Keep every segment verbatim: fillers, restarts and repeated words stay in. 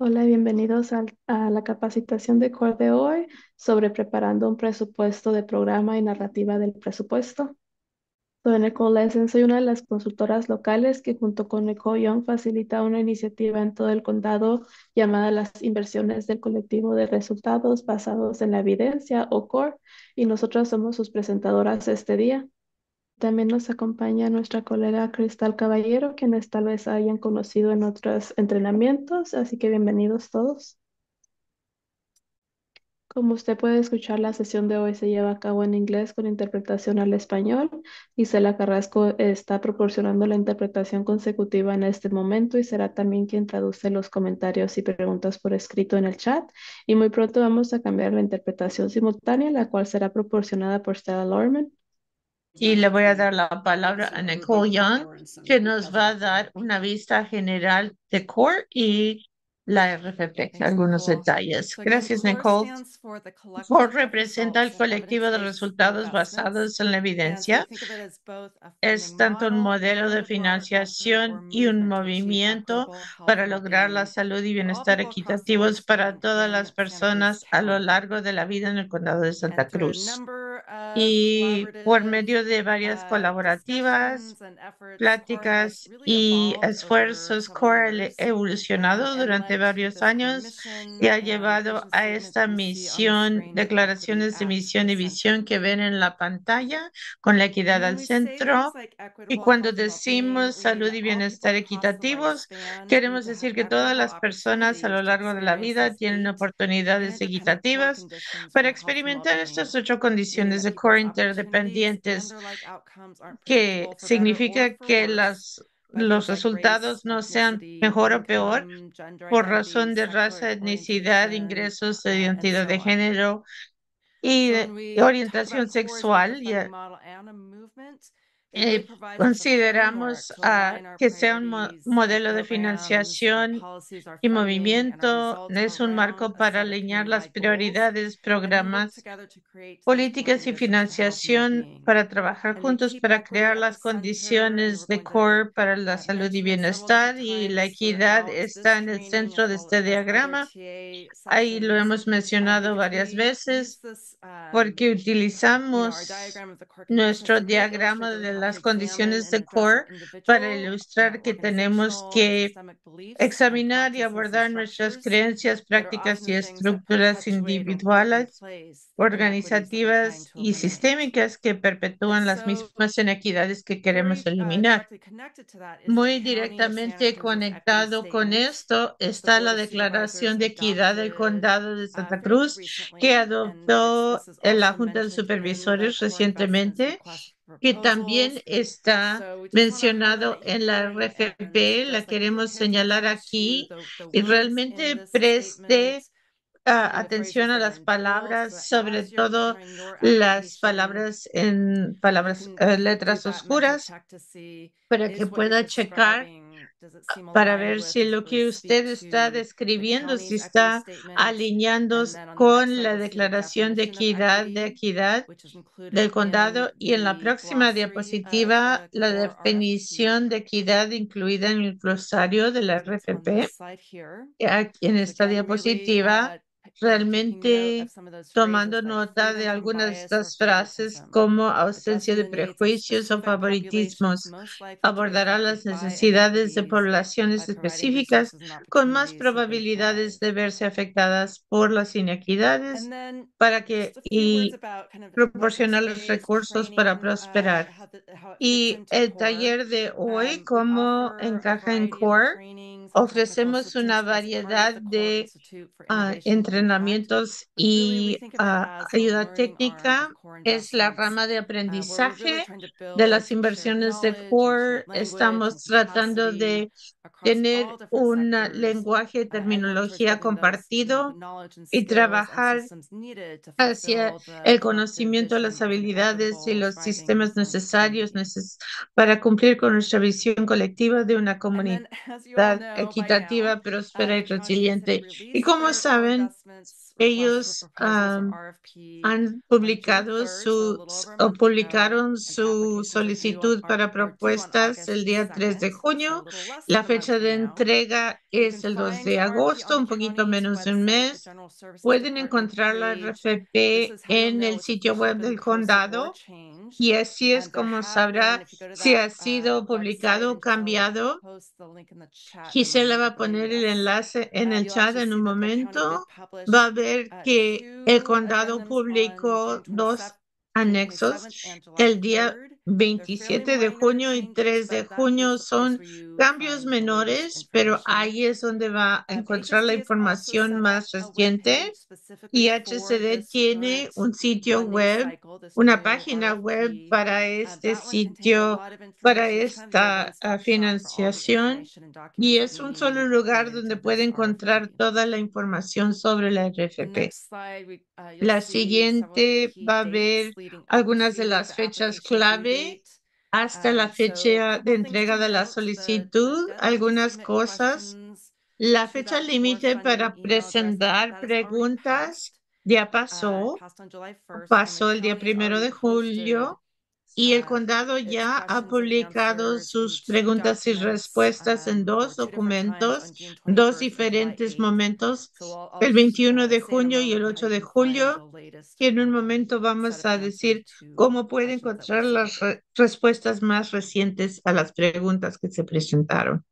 Hola y bienvenidos al- a la capacitación de Core de hoy sobre preparando un presupuesto de programa y narrativa del presupuesto. Soy Nicole Lessen, soy una de las consultoras locales que junto con Nicole Young facilita una iniciativa en todo el condado llamada las inversiones del colectivo de resultados basados en la evidencia o Core, y nosotras somos sus presentadoras este día. También nos acompaña nuestra colega Cristal Caballero, quienes tal vez hayan conocido en otros entrenamientos, así que bienvenidos todos. Como usted puede escuchar, la sesión de hoy se lleva a cabo en inglés con interpretación al español. Isela Carrasco está proporcionando la interpretación consecutiva en este momento y será también quien traduce los comentarios y preguntas por escrito en el chat. Y muy pronto vamos a cambiar la interpretación simultánea, la cual será proporcionada por Stella Lorman. Y le voy a dar la palabra a Nicole Young, que nos va a dar una vista general de CORE y la R F P, Thanks, algunos Nicole. detalles. So again, Gracias, CORE Nicole. stands for the CORE collection of representa el results and colectivo de evidence-based resultados investments. basados en la And so we evidencia. think of it as both a Es funding tanto un model modelo de and a broader effort or financiación y un movement to achieve movimiento equitable health para and lograr la well-being salud y for all bienestar people across the equitativos para lifespan todas in las Santa Cruz personas a lo County. largo de la vida en el condado de Santa And through a Cruz. number of Y por collaborative medio de varias uh, colaborativas, discussions and efforts, CORE has pláticas really y evolved over esfuerzos, several CORE ha years um, evolucionado and durante led to varios this core años y mission ha and llevado vision a statement that esta you see on the misión, screen with equity declaraciones de at misión the y center. visión que ven en la pantalla con la And equidad when al we say things centro. like Y equitable cuando health and well-being, decimos we mean salud that y all people bienestar across the equitativos, lifespan need queremos to have decir que todas equitable las personas a lo opportunities to largo de la experience vida these tienen eight oportunidades interdependent core equitativas conditions para for health and experimentar well-being, estas ocho meaning condiciones that de core people's opportunities and interdependentes, their life outcomes aren't que predictable for better or significa for que worse las, by los things like race, resultados no sean ethnicity, mejor o peor income, gender por identity, razón de sexual raza, etnicidad, orientation, ingresos, de uh, and identidad so de on. género y So de when we talk about orientación core as both a sexual. Y, funding model and a movement, it really eh, provides us a framework consideramos to ah, align our que sea un mo- priorities, our modelo de programs, our financiación policies, our y funding, and our movimiento, results es un around marco a para set of alinear las community-wide goals, prioridades, and then work programas, together to create these core políticas y conditions for health and financiación well-being. para trabajar And we juntos keep para equity crear at the las center, and condiciones we're de going to core para la uh, salud y mention it several bienestar, different y la times equidad throughout this está en el training centro as de well este as other diagrama. T A Ahí lo sessions, hemos uh, mencionado because varias we use veces this um, porque you know, our utilizamos diagram of the core conditions nuestro to really diagrama illustrate that we de have to las examine condiciones and de address our core para individual, uh, ilustrar que tenemos organizational, and que systemic beliefs and examinar y practices and abordar nuestras structures creencias, that are prácticas often y the things that estructuras perpetuate or hold in individuales, place the inequities that we're trying organizativas to y eliminate. sistémicas que And perpetúan las so, mismas inequidades que queremos very uh, eliminar. directly connected to that is the Muy County of Santa directamente Cruz's equity conectado con statement esto that the está la Board of Supervisors Declaración de Equidad del adopted Condado de uh, Santa fairly Cruz que recently. And it's, adoptó this is en la also Junta de mentioned in the Supervisores core investments recientemente, request for que también proposals. está So we just want to mencionado highlight en la here and, and R F P. La suggest that you really queremos pay señalar attention to aquí the, the y words in realmente this preste statement, ah, particularly the atención phrases a that are las in bold, so palabras, that sobre as you're todo preparing your las application, palabras en you palabras, can eh, you can do letras that mental oscuras, check to see, para que is what you're pueda checar, describing, does it seem para aligned ver with, si does lo it really que speak usted está to the describiendo, si county's equity está statement? alineando And then on the next con slide, la you'll see the declaración de definition of equidad, de equity, equidad which is included del in condado, y en la the próxima glossary of diapositiva the la core R F P. definición de equidad incluida en el glosario de la So it's on this R F P. slide here. Aquí en So esta again, really, diapositiva, uh, you know, taking note of realmente some of those tomando phrases like nota de freedom from algunas de bias or estas frases favoritism, como ausencia addressing de the needs of prejuicios o specific populations favoritismos, most likely to be abordará affected las by necesidades de inequities poblaciones by providing específicas resources and con más opportunities so they can probabilidades thrive. de verse afectadas por las inequidades And then para que just a few words y about kind of what proporcionar los today's recursos para training, uh, prosperar. how, the, how it fits Y into el CORE. taller de hoy, Um, we cómo offer a encaja en variety of CORE, trainings and technical ofrecemos una assistance as part of variedad the CORE de Institute for ah, Innovation and Impact, entrenamientos which really we y think of it ah, as the ayuda learning arm of técnica. CORE Es la investments, rama de uh, where we're really aprendizaje trying to de las build shared inversiones de knowledge and shared CORE. language and Estamos tratando capacity de across all tener different un sectors, lenguaje, uh, and work towards terminología building those, you know, the compartido knowledge and y skills and trabajar systems needed to hacia fulfill the el collective conocimiento, las vision of an habilidades y equitable, los thriving sistemas Santa Cruz necesarios community. neces- para cumplir con nuestra visión colectiva de una And comunidad then, as you all know by now, equitativa, uh, próspera y the county recently resiliente. Y released como their core saben, investments ellos um, han publicado su o publicaron su solicitud para propuestas el día tres de junio. La fecha de entrega es el dos de agosto, un poquito menos de un mes. Pueden encontrar la R F P en el sitio web del condado y así es como sabrá si ha sido publicado o cambiado. Gisela va a poner el enlace en el chat en un momento. Va a ver que el condado publicó dos anexos el día veintisiete de junio y tres de junio. Son cambios menores, pero ahí es donde va a encontrar la información más reciente. Y H C D tiene un sitio web, una página web para este sitio, para esta uh, financiación. Y es un solo lugar donde puede encontrar toda la información sobre la R F P. La siguiente va a ver algunas de las fechas clave hasta la fecha de entrega de la solicitud, algunas cosas. La fecha límite para presentar preguntas ya pasó, pasó el día primero de julio. Y el condado ya ha publicado sus preguntas y respuestas en dos documentos, dos diferentes momentos, el veintiuno de junio y el ocho de julio, que en un momento vamos a decir cómo puede encontrar las re- respuestas más recientes a las preguntas que se presentaron.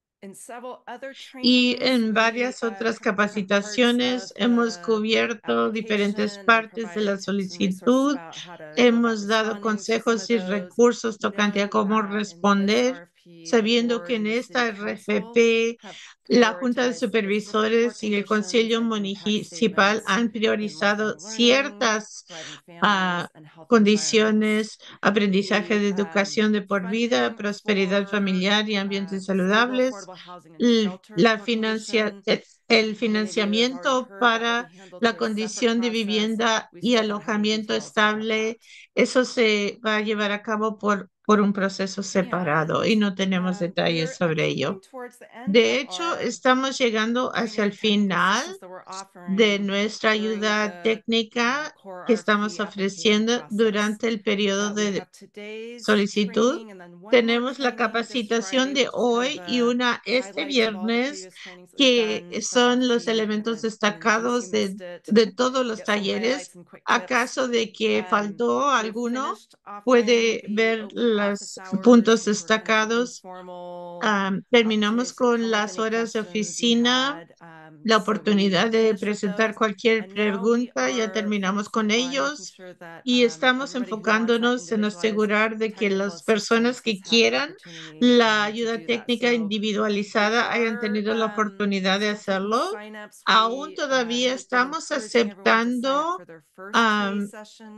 Y en varias otras capacitaciones hemos cubierto diferentes partes de la solicitud, hemos dado consejos y recursos tocante a cómo responder, sabiendo que en esta R F P la Junta de Supervisores y el Consejo Municipal han priorizado ciertas uh, condiciones, aprendizaje de educación de por vida, prosperidad familiar y ambientes saludables, la financia, el financiamiento para la condición de vivienda y alojamiento estable. Eso se va a llevar a cabo por, por un proceso separado y no tenemos detalles sobre ello. De hecho, estamos llegando hacia el final de nuestra ayuda técnica que estamos ofreciendo durante el periodo de solicitud. Tenemos la capacitación de hoy y una este viernes, que son los elementos destacados de, de todos los talleres. Acaso de que faltó alguno, puede ver los puntos destacados. Um, terminamos con las horas de oficina, la oportunidad de presentar cualquier pregunta, ya terminamos con ellos y estamos enfocándonos en asegurar de que las personas que quieran la ayuda técnica individualizada hayan tenido la oportunidad de hacerlo. Aún todavía estamos aceptando um,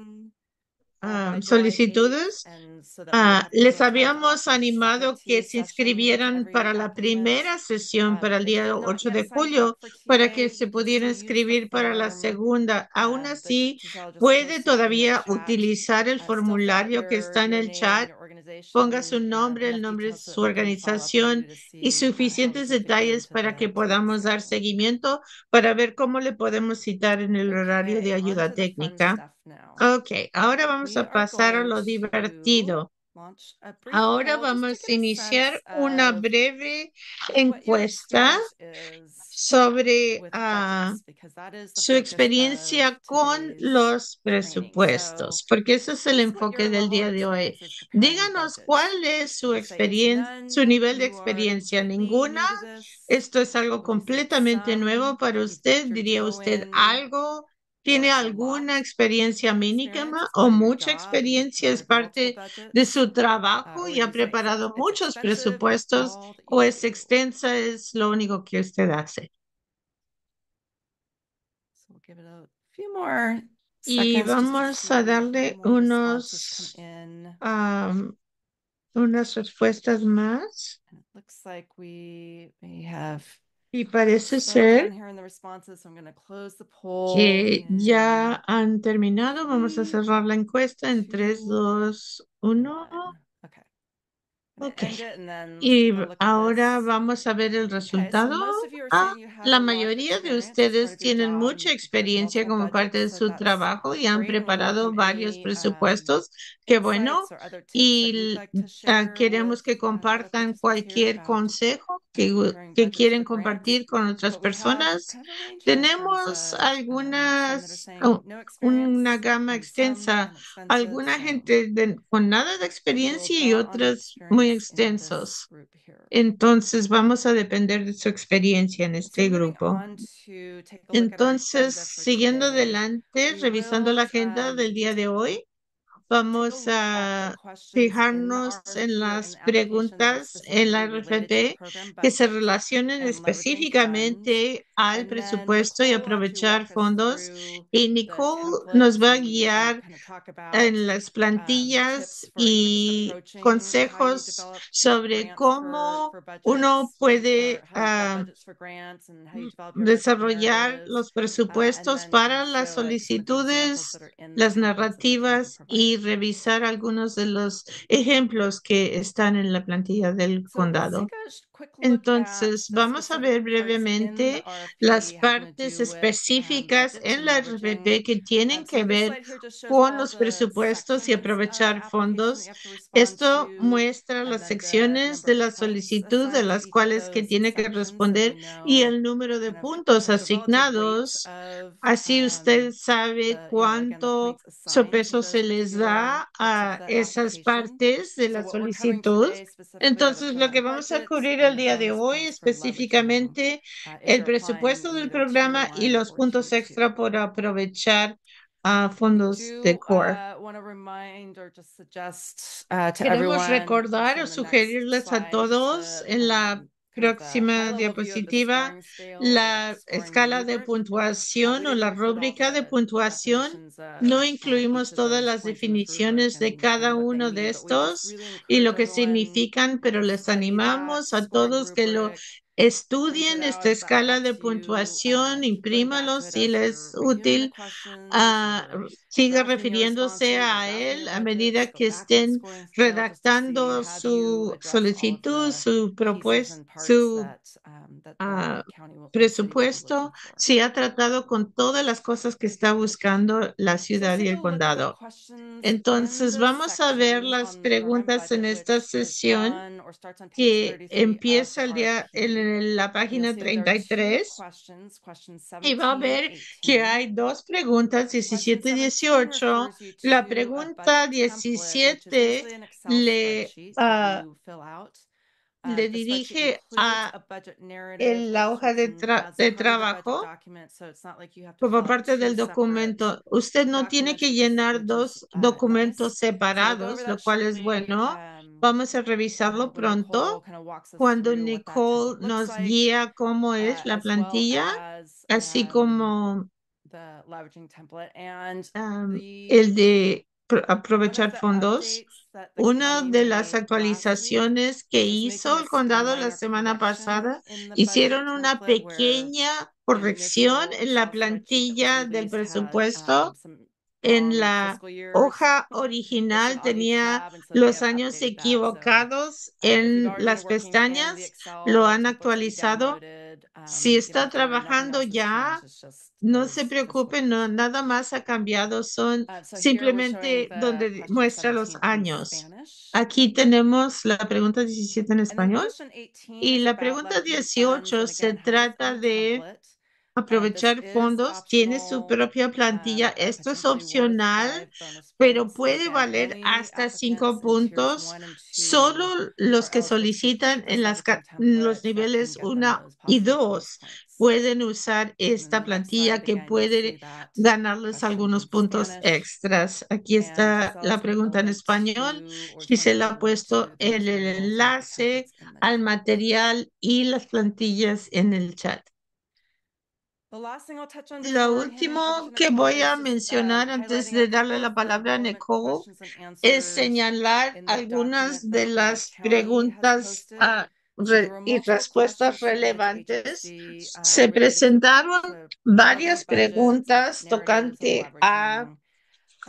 um, solicitudes. Uh, les habíamos animado que se inscribieran para la primera sesión para el día ocho de julio para que se pudiera inscribir para la segunda. Aún así, puede todavía utilizar el formulario que está en el chat. Ponga su nombre, el nombre de su organización y suficientes detalles para que podamos dar seguimiento para ver cómo le podemos citar en el horario de ayuda técnica. Ok, ahora vamos a pasar a lo divertido. Ahora vamos a iniciar una breve encuesta sobre uh, su experiencia con los presupuestos, porque ese es el enfoque del día de hoy. Díganos cuál es su experiencia, su nivel de experiencia. Ninguna. Esto es algo completamente nuevo para usted. ¿Diría usted algo? ¿Tiene alguna experiencia mínima o mucha experiencia? ¿Es parte de su trabajo y ha preparado muchos presupuestos o es extensa? Es lo único que usted hace. Y vamos a darle unos, um, unas respuestas más. Y parece ser que ya han terminado. Vamos a cerrar la encuesta en tres, dos, uno. Ok. end it, and then let's Y take a look at ahora this. vamos a ver el Okay, so resultado. most of you are Ah, saying you have la a lot of mayoría de experience as part ustedes of your tienen job mucha and prepared experiencia multiple como parte de budgets, so su that's trabajo y han great, and we preparado welcome varios any um, presupuestos. Qué bueno. insights or other tips that you'd Y like to ah, share queremos with que uh, fellow compartan participants here cualquier about consejo uh, que, preparing que budgets quieren for grants. compartir con otras But we have personas. kind of a range here in terms Tenemos of um, some that are algunas, saying oh, no una experience gama and some extensa, and extensive. alguna So gente de- con nada de we'll experiencia y draw on your otras muy experience in this extensos. group here. Entonces vamos a depender de su experiencia en So este moving grupo. on to take a look at our Entonces, agenda for siguiendo today, adelante, we revisando la will agenda del um, día de hoy, take a vamos look at the a questions in the fijarnos en R F P or in las the application that are preguntas en la specifically related to the R F P program que se budget relacionen and leveraging funds. específicamente al And then presupuesto y Nicole will actually aprovechar walk us fondos. through Y the Nicole nos templates va a and uh, guiar kind of talk about en las um, plantillas tips for even just y approaching how you consejos develop sobre grants for, cómo for uno budgets or puede how you develop ah, budgets for grants and how you develop your budget desarrollar narratives, los uh, and presupuestos then kind of para las show us some of the examples solicitudes, that are in the las templates that the committee narrativas y provided. revisar algunos de los ejemplos que están en la plantilla del So let's condado. take a sh- quick look at Entonces, the vamos a specific ver parts in the brevemente las R F P having to partes do with um, específicas budgets en and la leveraging. R F P que Um, tienen so que this ver slide here just shows con all los the presupuestos y sections of the aprovechar application that fondos. you have to respond Esto to, muestra and las then the secciones number de of la points solicitud de assigned to las each of cuales que those tiene que sections so that we responder y know el número de kind of puntos kind of the relative weight asignados. of Así um, usted sabe the, you know, again, the cuánto points assigned to sopeso those se les particular da parts of a the esas application. partes de So la what we're covering solicitud. today specifically are the Entonces, lo que program vamos a budget cubrir and el the día de bonus hoy points for leveraging específicamente uh, if el you're applying presupuesto del either tier programa y one los or tier puntos two. extra por aprovechar a We fondos de do core. uh, want to remind or just suggest uh, to Queremos everyone recordar also o on the next sugerirles a slide just todos a en la um, kind of a high próxima level view of the diapositiva scoring scale or that la scoring escala de rubric. Uh, we puntuación o didn't la include all rúbrica de the puntuación. definitions of No uh, each incluimos of todas those las points in this rubric definiciones de and, and cada what they uno de mean, but we just estos really y encourage lo que everyone significan, pero to les study that animamos a scoring todos que lo rubric, print it estudien out esta as that escala de helps you uh, puntuación, keep going back imprímalo to it si as les es you're reviewing the útil. questions Ah, or siga drafting your refiriéndose responses or a drafting your él a budgets. medida Go que back to the estén scoring scale just to see redactando have you su addressed all of solicitud, the su pieces propuesta, and parts su that um, that the ah, county will, or city will be presupuesto, looking for. si ha tratado con todas las cosas que está buscando la So let's ciudad y take el a look at the condado. questions in Entonces, the vamos a ver section las on the program preguntas en budget, esta which is sesión on or starts on page que thirty-three of empieza the el día en R F P. en la And you'll página see that there are treinta y two tres questions, questions y va a seventeen and ver que eighteen. hay dos preguntas, Question diecisiete y seventeen dieciocho. refers you La to a pregunta budget template, which is diecisiete basically an Excel le, spreadsheet that ah, you fill out. Uh, le the spreadsheet dirige includes a a budget narrative, en la which hoja it's de, in tra- as de part of the budget trabajo document, so it's not like you have to fill como out parte two del separate documento. Usted no tiene documents, que which is llenar which is dos uh, documentos nice. So we'll go over separados, lo that cual es shortly. bueno. Um, Vamos a uh, revisarlo when Nicole pronto kind of walks us cuando through what that Nicole template looks nos like, guía cómo uh, es la as well plantilla, as así um, como the leveraging template and um, the el de pro- one of aprovechar the fondos. updates that the Una county de las made last week actualizaciones que was making hizo a, el a condado la minor semana correction pasada, in the budget hicieron una template where pequeña the corrección initial en la Excel spreadsheet that was plantilla del released had presupuesto. um, some En wrong la fiscal years hoja listed original on each tenía tab, and so they los have años updated that. So equivocados uh, if you've en already been las working in the pestañas, Excel lo han templates that we actualizado. downloaded, Si um, you know, está don't worry, nothing trabajando else has ya, changed. It's just no se those fiscal preocupe, no, years. nada más ha cambiado, son Uh, so here we're showing simplemente the donde question muestra los seventeen in años. Spanish. Aquí tenemos la pregunta diecisiete en And then español question eighteen y is la about pregunta leveraging funds, dieciocho and se again, has its trata own de template. Um, this aprovechar is fondos, tiene su optional, propia plantilla. um, but Esto es potentially worth opcional, five bonus pero points. And puede again, valer only hasta cinco applicants in tiers puntos. one and Solo two los are que eligible to solicitan complete en this las, leveraging ca- los template that can niveles get them uno those y possible bonus dos points. pueden usar And then esta the next plantilla slide, que again, you'll see puede that ganarles question algunos in puntos Spanish. extras. Aquí And está Giselle la is going to put the pregunta en link español. to, or is going to Gisela put the ha link to puesto the el materials and the enlace templates in the al chat. material y las plantillas en el chat. The last thing I'll touch on Lo before handing it over último to que Nicole voy is a just um, mencionar antes highlighting a de darle couple la of the palabra a relevant Nicole questions and es answers señalar in the algunas document de that the las county has preguntas posted. ah, So there re- were y multiple respuestas questions submitted to relevantes. H H C uh, Se related to, presentaron to program varias budgets and preguntas narratives and tocante a leveraging.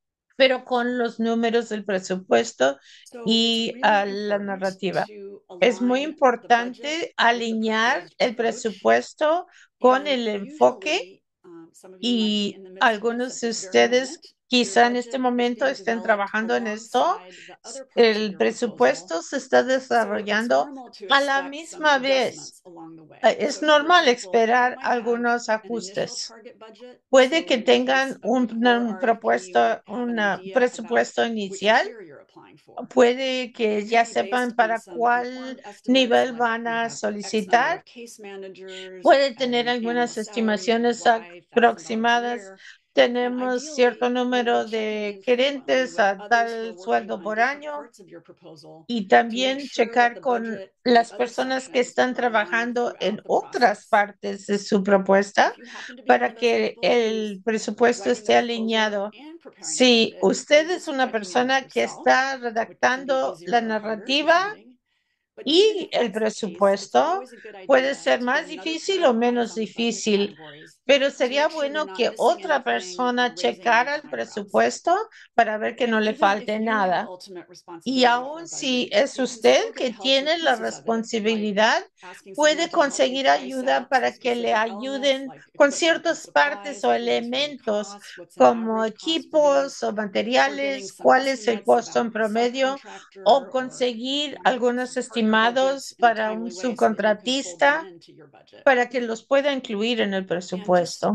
pero con los números del presupuesto y a la narrativa. Es muy importante alinear el presupuesto con el enfoque y algunos de ustedes quizá en este momento estén trabajando en esto. El presupuesto se está desarrollando a la misma vez. Eh, Es normal esperar algunos ajustes. Puede que tengan un, una propuesto, un presupuesto inicial. Puede que ya sepan para cuál nivel van a solicitar. Puede tener algunas estimaciones aproximadas. Tenemos cierto número de gerentes a tal sueldo por año y también checar con las personas que están trabajando en otras partes de su propuesta para que el presupuesto esté alineado. Si usted es una persona que está redactando la narrativa y el presupuesto, puede ser más difícil o menos difícil, pero sería bueno que otra persona checara el presupuesto para ver que no le falte nada. Y aún si es usted que tiene la responsabilidad, puede conseguir ayuda para que le ayuden con ciertas partes o elementos como equipos o materiales, cuál es el costo en promedio, o conseguir algunos estimados para un subcontratista para que los pueda incluir en el presupuesto.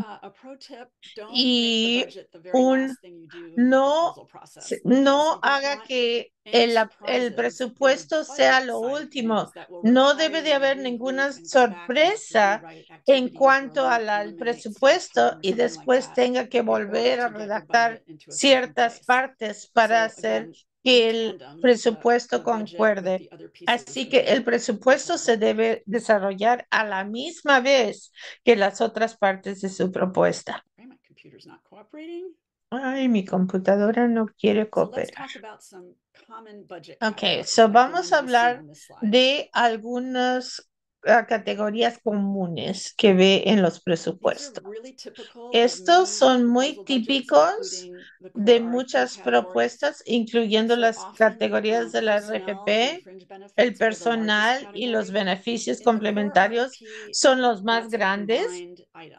Y un no, se- no haga que el, ap- el presupuesto sea lo último. No debe de haber ninguna sorpresa en cuanto al al presupuesto y después tenga que volver a redactar ciertas partes para hacer que el presupuesto concuerde. Así que el presupuesto se debe desarrollar a la misma vez que las otras partes de su propuesta. My computer's not cooperating. Ay, mi computadora no quiere So let's cooperar. talk about some common budget Ok, categories, so like the vamos ones a you see hablar on this slide. de algunas ah, categorías comunes que ve en los These are presupuestos. really typical of Estos many son muy proposal budgets, típicos including the core de R F P muchas categories. propuestas, incluyendo So las often, categorías um, de la personnel and R F P. fringe benefits El are the largest personal y los category. beneficios In the core complementarios R F P, son los más that's a grandes. combined item.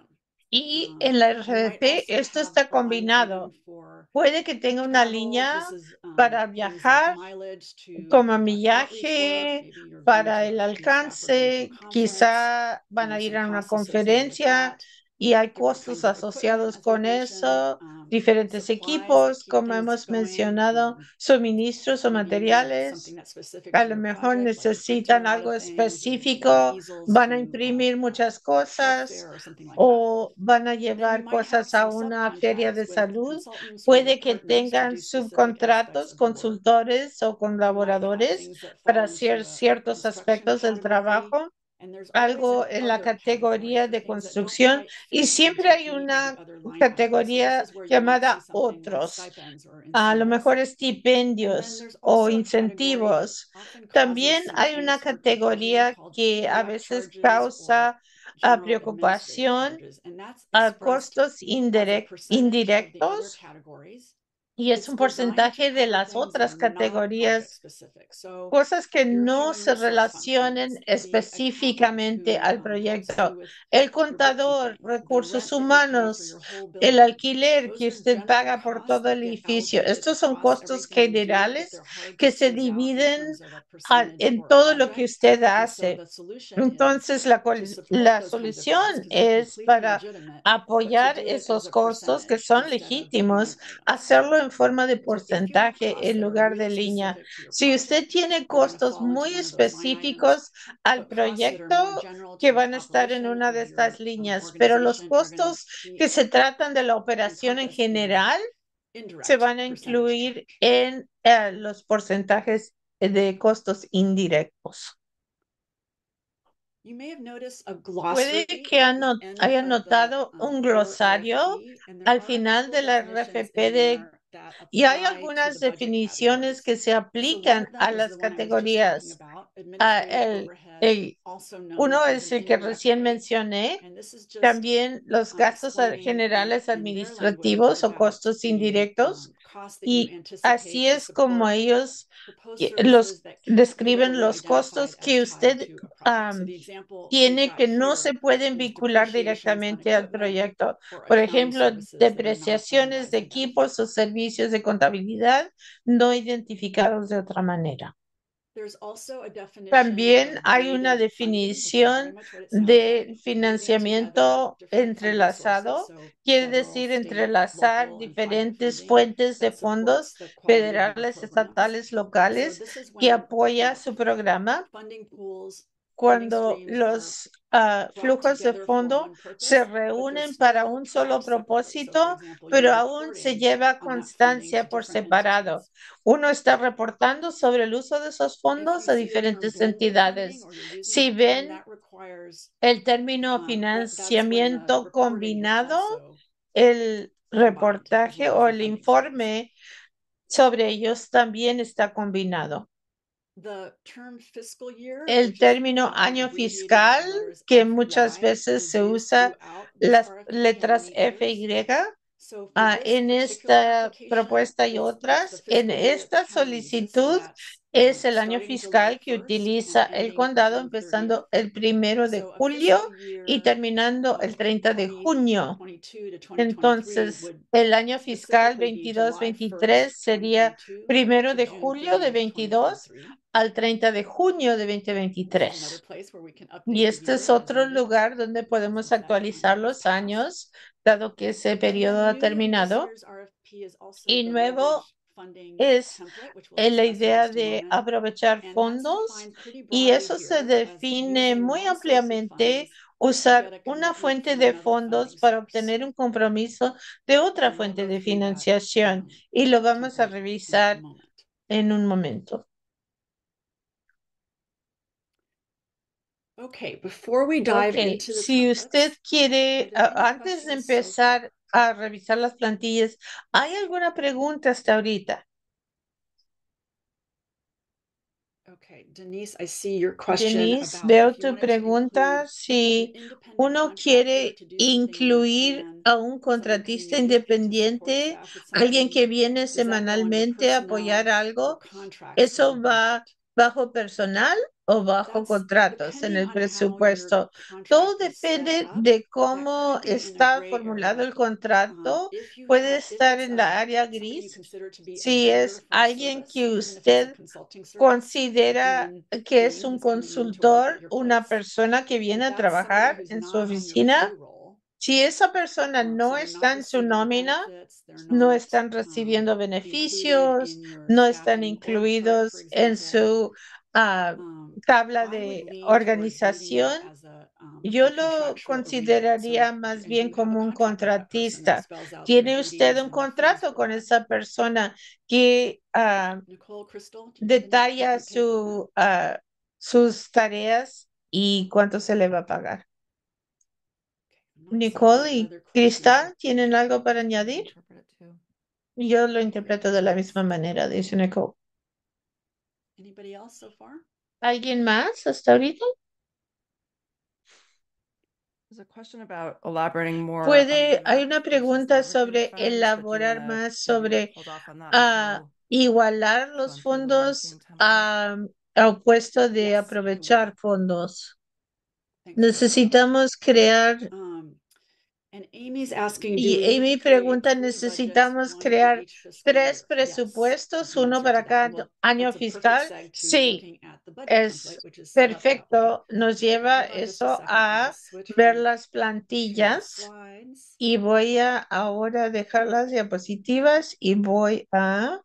Y Um, en la you might R F P also esto have está a line combinado. item for Puede que tenga una travel. línea This is um, para things like viajar, mileage to como conduct outreach work. millaje, Maybe you're going para to el be staff or going to a alcance, conference. quizá van a There's ir some a una costs associated with conferencia that. y hay Different costos kinds of equipment, asociados as we've con mentioned, eso, um, diferentes supplies that equipos, keep como things hemos going, mencionado, um, suministros o maybe you need materiales. something that's specific A to lo your mejor project, like you're printing a necesitan lot algo of things, or you're taking específico, easels van a to imprimir uh, muchas health cosas fair or something like that. o van a Then you llevar might have cosas a some una feria de subcontracts with salud. consultants or Puede que departments to tengan do specific subcontratos, aspects of the work. consultores o You might have colaboradores things that fall para into hacer a ciertos construction aspectos del category, trabajo, and there's always algo an en la other category categoría for de things that don't construcción quite y fit siempre into hay any of the una other line items. So this categoría is where you might see llamada something like otros. stipends or A lo incentives. mejor And then estipendios there's o also a category that incentivos. often También causes some hay una angst or confusion categoría called que a direct veces charges or causa ah, general administrative preocupación charges, and that's a expressed costos as a indirec- percentage of the other indirectos categories. y es It's un designed to porcentaje de cover las things that otras are not project categorías, specific. So cosas que your no human se resource relacionen functions, the accountant específicamente who al um, helps proyecto. you with El your contador, bookkeeping, the recursos rent that you pay for humanos, your whole el building. alquiler Those que are usted general paga por costs todo that el get edificio. allocated Estos son across costos everything you do, but generales they're hard que to se tease out in dividen terms of a a- percentage en for a todo lo que project. usted And so hace. the solution is Entonces, la, to col- support la those kinds of costs solución because they're es completely para legitimate, but to apoyar do it as esos a costos que percentage son instead of line legítimos, items. hacerlo en forma de So if you have porcentaje costs en that are lugar de really línea. specific to your Si usted project, tiene they're going to costos fall into muy one of those line items. específicos al But costs that are proyecto more general que to the van a estar en operation una of de your estas um, líneas, pero los organization are going to costos be que se tratan de la operación en encompassed in general se indirect van a percentage incluir charge. en eh, los porcentajes de costos indirectos. You may have noticed a Puede glossary que at ano- the end haya of the notado um, un core glosario R F P, and there al are a final couple de of la definitions R F P in de, there that y hay apply to algunas the budget definiciones categories. que se So one aplican of them a is las the one I was just talking categorías. about, Ah, administrative el, overhead, el- also known uno as es an el que indirect recién rate. mencioné. And this is just También los um, gastos a- explaining in, generales in their language administrativos o about costos the indirectos um, costs that you Y anticipate así to es como support ellos proposed que- los services that can't be describen readily los costos identified que as tied usted to a project. So am, the example we've tiene got que no se here pueden is vincular depreciations on directamente al equipment proyecto. or Por accounting ejemplo, services that are not depreciaciones de otherwise equipos o servicios de contabilidad no identificados de otra manera. There's also a definition También of hay una related funding, which is very definición much what it sounds de like, bringing financiamiento together different funding entrelazado. sources, so Quiere federal, decir state, entrelazar local, and private diferentes funding fuentes de that fondos supports the quality of your federales, programs. estatales, So locales this is que when apoya uh, su programa. funding pools, funding Cuando streams are los ah, brought flujos de together for fondo one purpose, se but they're reúnen para still un solo tracked separately. So, for propósito, example, pero you're aún se reporting lleva on that funding to constancia por different separado. entities. Uno está reportando sobre el uso de esos If fondos you a see the term diferentes blended funding entidades. or you're using Si that term, ven that requires el término um, that, that's when the financiamiento reporting is combinado, also el combined, as reportaje well o as el the funding streams. informe sobre ellos también está combinado. The term fiscal year, El which is término often año abbreviated with the fiscal, letters que F muchas Y, veces is se used usa throughout this las R F P and letras many F others. Y, So for ah, this en particular esta application, propuesta y it's, it's the otras, en fiscal year that the esta county uses. So solicitud that's es um, el año starting July fiscal que first and utiliza el ending condado, June thirtieth. empezando el primero de So a julio fiscal y year terminando el of treinta de twenty junio. twenty-two to twenty twenty-three Entonces, would el año fiscal specifically be July veintidós veintitrés first, sería twenty twenty-two primero to de June julio de thirtieth, twenty veintidós twenty-three. al treinta de junio de This is another dos mil veintitrés. place where we can update Y the este es year as otro needed, lugar donde podemos since that actualizar calendar los has passed. años, dado que ese And periodo then ha new in this terminado. year's R F P is also Y the nuevo leverage funding es template, which we'll eh, la discuss in idea just a de moment. aprovechar And that's fondos, defined pretty y broadly eso se here as define using muy one source of ampliamente, funds to usar get a una commitment fuente from de another fondos funding para source. obtener un compromiso de otra And we'll fuente go de through that financiación, um, y lo vamos a template in a revisar moment. en un momento. Okay, before we dive Ok, into the si usted templates, quiere, are there a- any antes de questions so far? empezar a revisar las plantillas, ¿hay alguna pregunta hasta ahorita? Okay, Denise, I see your question Denise, about veo if you tu wanted to pregunta include an si independent uno contractor quiere to do something in your incluir plan, a un someone coming contratista immediately to support independiente, staff with alguien something. que viene Does that go under semanalmente a apoyar personnel or algo. contracts in ¿Eso your va budget? bajo personal o bajo That's contratos en depending el on how your presupuesto? contract Todo is set depende up. de That cómo could be in a está gray formulado el area. Um, contrato. if you Puede have, if estar it's en a la área somebody you gris. consider to be a Si vendor es for a alguien service, que even if it's a usted consulting service, considera then que es Amy, un who's coming in to work at consultor, your una place, persona que if viene a that's somebody trabajar who's en su not on your oficina, payroll, si esa persona um, no so they're está not en su receiving nómina, benefits, they're no not están um, recibiendo included beneficios, in your no están staffing org chart, for incluidos en example, su ah, um, tabla I would de lean towards leaving that organización. as a, um, Yo a lo contractual arrangement. So, consideraría do, más and do bien you have a como un contract with that person that contratista. spells out their ¿Tiene usted duties un and what fees contrato will con run? esa persona que ah, Nicole, Crystal, do you have any, detalla any take on that? su, ah, sus tareas y cuánto se le va a pagar? Okay, I'm not seeing Nicole any y other questions. Cristal, ¿tienen algo para añadir? Interpret it too. Yo lo interpreto de la misma manera, dice Nicole. Anybody else so far? ¿Alguien más hasta ahorita? There's a question about elaborating more on Puede, hay match una versus pregunta leveraging sobre funds, but do you elaborar wanna más maybe sobre hold off on that ah, until igualar going los through the fondos licensing template? a, al puesto de Yes, I can do aprovechar that. fondos. Thanks, Crystal. Necesitamos crear, Um, and Amy's asking, do y we need Amy to create pregunta, three budgets, ¿necesitamos one for crear each fiscal tres year? Yes, is presupuestos, the uno answer para to that. cada Well, año that's a perfect fiscal? seg to Sí, looking at the budget es template, which is set up that way. perfecto. Nos lleva Hold on just a eso second. I'll a just switch ver from las to the plantillas. slides. Y voy a ahora dejar las diapositivas y voy a...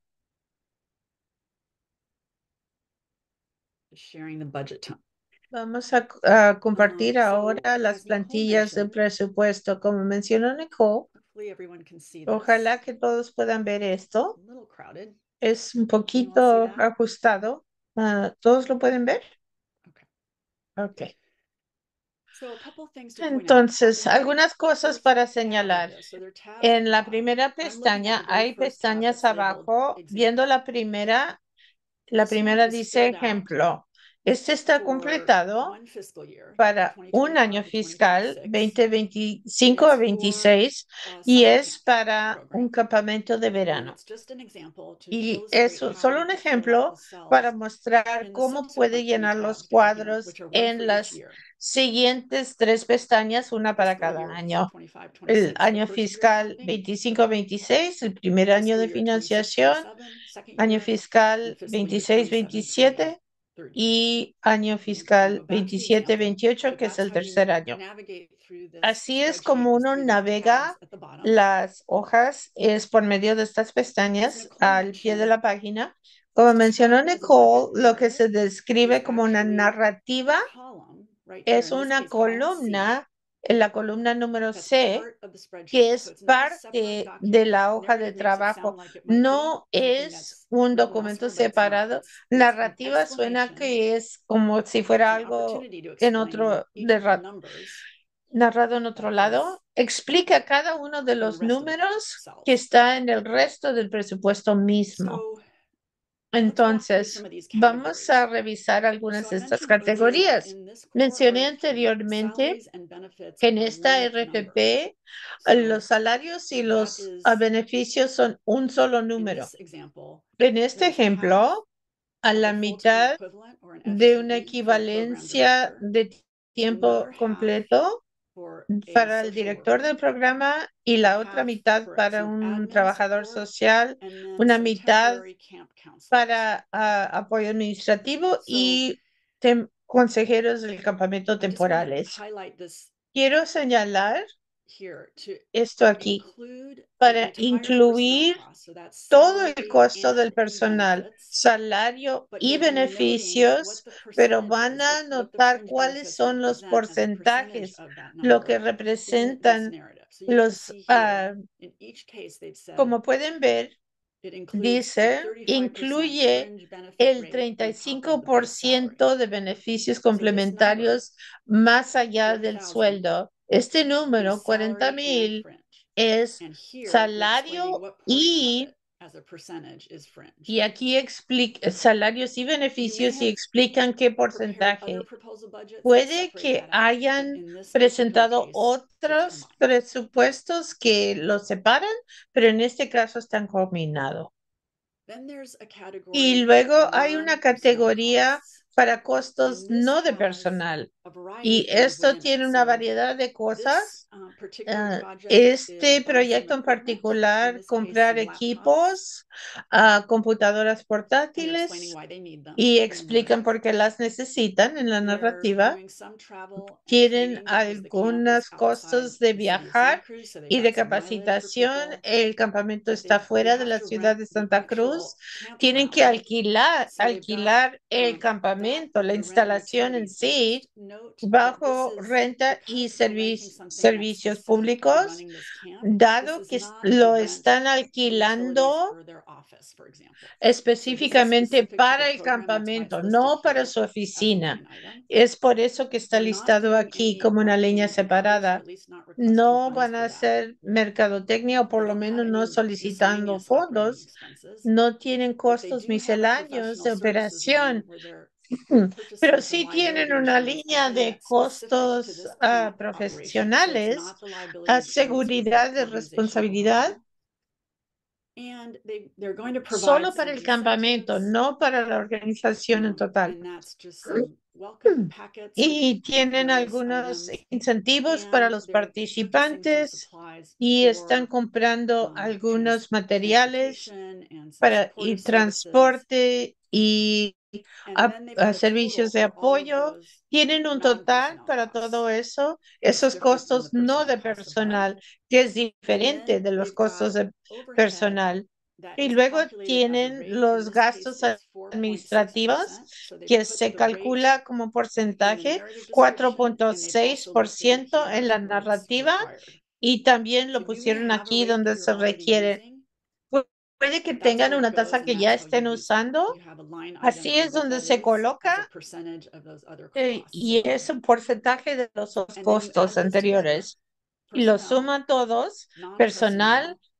Sharing the budget template. Vamos a, a compartir Um, so, ahora las as Nicole plantillas de mentioned, presupuesto. Como mencionó Nicole, hopefully everyone can see this. ojalá que todos puedan ver esto. A little crowded. Es un Can you all see poquito that? ajustado. Ah, ¿todos lo pueden ver? Okay. Ok. So a couple things to point out. Entonces, On the very algunas cosas first para tab of señalar. this, so there are tabs En la above. primera I'm looking at pestaña the very hay first tab pestañas that's labeled abajo. example. Viendo la primera, la This one primera is dice filled out ejemplo. Este está for completado one fiscal year, para un año twenty twenty-five to fiscal twenty twenty-six, veinte veinticinco a and it's for veintiséis a y summer es camp para program. un campamento de And verano. it's just an example to Y es illustrate how solo we un could fill out ejemplo the para cells mostrar in the cómo puede subsequent three llenar los tabs down here, cuadros which are one en for each las year. siguientes tres pestañas, una para Fiscal cada year año. twenty-five El twenty-six, the año first year of fiscal funding, veinticinco veintiséis, el primer año fiscal de year twenty-six financiación, twenty-seven, second año year, and fiscal fiscal year veintiséis twenty-seven veintisiete twenty-eight, third year. y año And we'll fiscal go back to the veintisiete example, veintiocho, but que es that's el how you tercer año. navigate through this Así es spreadsheet, como is uno through these navega tabs at the bottom. las hojas, es por medio de estas As pestañas Nicole al pie de mentioned, la página. Como what's mencionó described as a budget Nicole, lo que se narrative describe is como una actually a narrativa column right here, es in this una case, column C, columna en la columna número that's C, part of the spreadsheet. que So es it's not a separate parte document. de la hoja de Narrative makes it trabajo. sound like it might be No something es that's un written documento elsewhere, but it's not. separado. It's, it's an Narrativa suena explanation. que es como si It's fuera an algo opportunity to en explain otro, each de of the ra- numbers narrado en otro that is lado. Explica cada uno de in the los rest of the números que cells. está en el resto del presupuesto mismo. So let's walk through Entonces, some of these vamos a categories. revisar algunas So de I estas mentioned earlier that categorías. in this core Mencioné R F P, anteriormente salaries and benefits que en are esta one R P number. P So los salarios y that los is, ah, beneficios son un solo in número. this example, En este there's half ejemplo, a of la a full-time mitad equivalent or an de una F T E for a program equivalencia director, de tiempo another half completo for a para el social director worker, del programa y a la otra half mitad for para some un admin trabajador support, social, and then una some mitad temporary camp counselors. para ah, apoyo administrativo So y tem- consejeros del campamento I just want to temporales. highlight this Quiero señalar here to esto aquí include the para entire personnel incluir cost. So that's todo el salary costo del and, and personal, benefits. salario But y you'll be noting what beneficios, the pero percentage van is, a what, what the notar fringe cuáles benefits son los represent as a percentage porcentajes, of that lo que number in this representan narrative. So you can los, see ah, here, in each case, they've said como pueden ver, it includes dice, a thirty-five percent incluye fringe benefit el rate treinta y on top cinco of the por base salary. ciento de beneficios So this number, complementarios más allá del forty thousand, sueldo. Este número, is cuarenta salary and mil, fringe. es And here we're explaining salario what portion of y, it as a percentage is fringe. y aquí explica salarios y You may beneficios y have explican qué prepared other porcentaje. proposal budgets that Puede separate que that out, but hayan in this particular presentado case, it's otros combined. presupuestos que los separan, pero en este caso están combinados. Then there's a Y category luego for hay una non-personnel categoría costs. para costos And this no de has personal. a variety Y of things esto within it. tiene una So variedad de this cosas. uh, particular Ah, project este is buy some proyecto en equipment, in particular, this case comprar some laptops, equipos, ah, computadoras and they're explaining portátiles, why they need them y in the explican narrative. por qué las necesitan en la They're narrativa. doing some travel and Tienen training because the camp is algunos outside costos the de city of Santa viajar Cruz, so they've y de got some mileage for capacitación. people. El campamento But está they, they fuera de have la to ciudad rent de the Santa actual Cruz. Tienen que campground. alquilar, So they've got alquilar el um, that, campamento, la the rent and instalación en utilities. But sí, just note that this bajo is renta y because we're renting servi- something that's servicios specific to públicos, running this camp. This dado is que s- not to lo rent están the utilities alquilando for their office, for example. So this is específicamente specific to the para el program. That's why it's campamento, listed no para here su as a oficina. line item. Es por eso que está They're not listado doing aquí any como una línea marketing and outreach, or separada. at least not requesting No funds van for a that. hacer mercadotecnia o por They lo don't have menos no any solicitando miscellaneous operating fondos. expenses, No tienen but they costos do have a misceláneos professional de services line operación, where they're pero purchasing some sí tienen liability una insurance línea again de that's specific to costos this ah, camp operation. So it's profesionales not the liability a insurance for the seguridad de organization responsabilidad overall. And they, they're going to provide solo para some el campamento, incentives, no para la organización en um, total. and that's just some welcome packets Y with tienen various algunos items. incentivos para And los they're purchasing some participantes supplies y están for comprando um, algunos trans- materiales transportation and some para supportive y services. transporte y And a- then they've a got a total servicios de for all of apoyo. those Tienen un total non-personnel para todo costs. eso, That's esos different than the costos no personnel de cost above. personal, que es And diferente then de los they've costos got de overhead personal. that Y is luego calculated as a tienen rate. In los this gastos case, it's four point six administrativos, percent. So they que put se the rate calcula como in the porcentaje narrative cuatro description, punto and they've seis also por listed it ciento en here la where it's narrativa required. y también So lo you may pusieron have a aquí rate that donde you're se already requiere. using, Pu- Puede que but that's tengan where it una goes, tasa and que ya that's how you estén use it. usando. You have a line item Así for es what donde that se is as a coloca percentage of those other eh, costs y above. es un porcentaje de los otros And then you add costos those together. anteriores. Y los Personnel, suman todos, non-personnel, personal,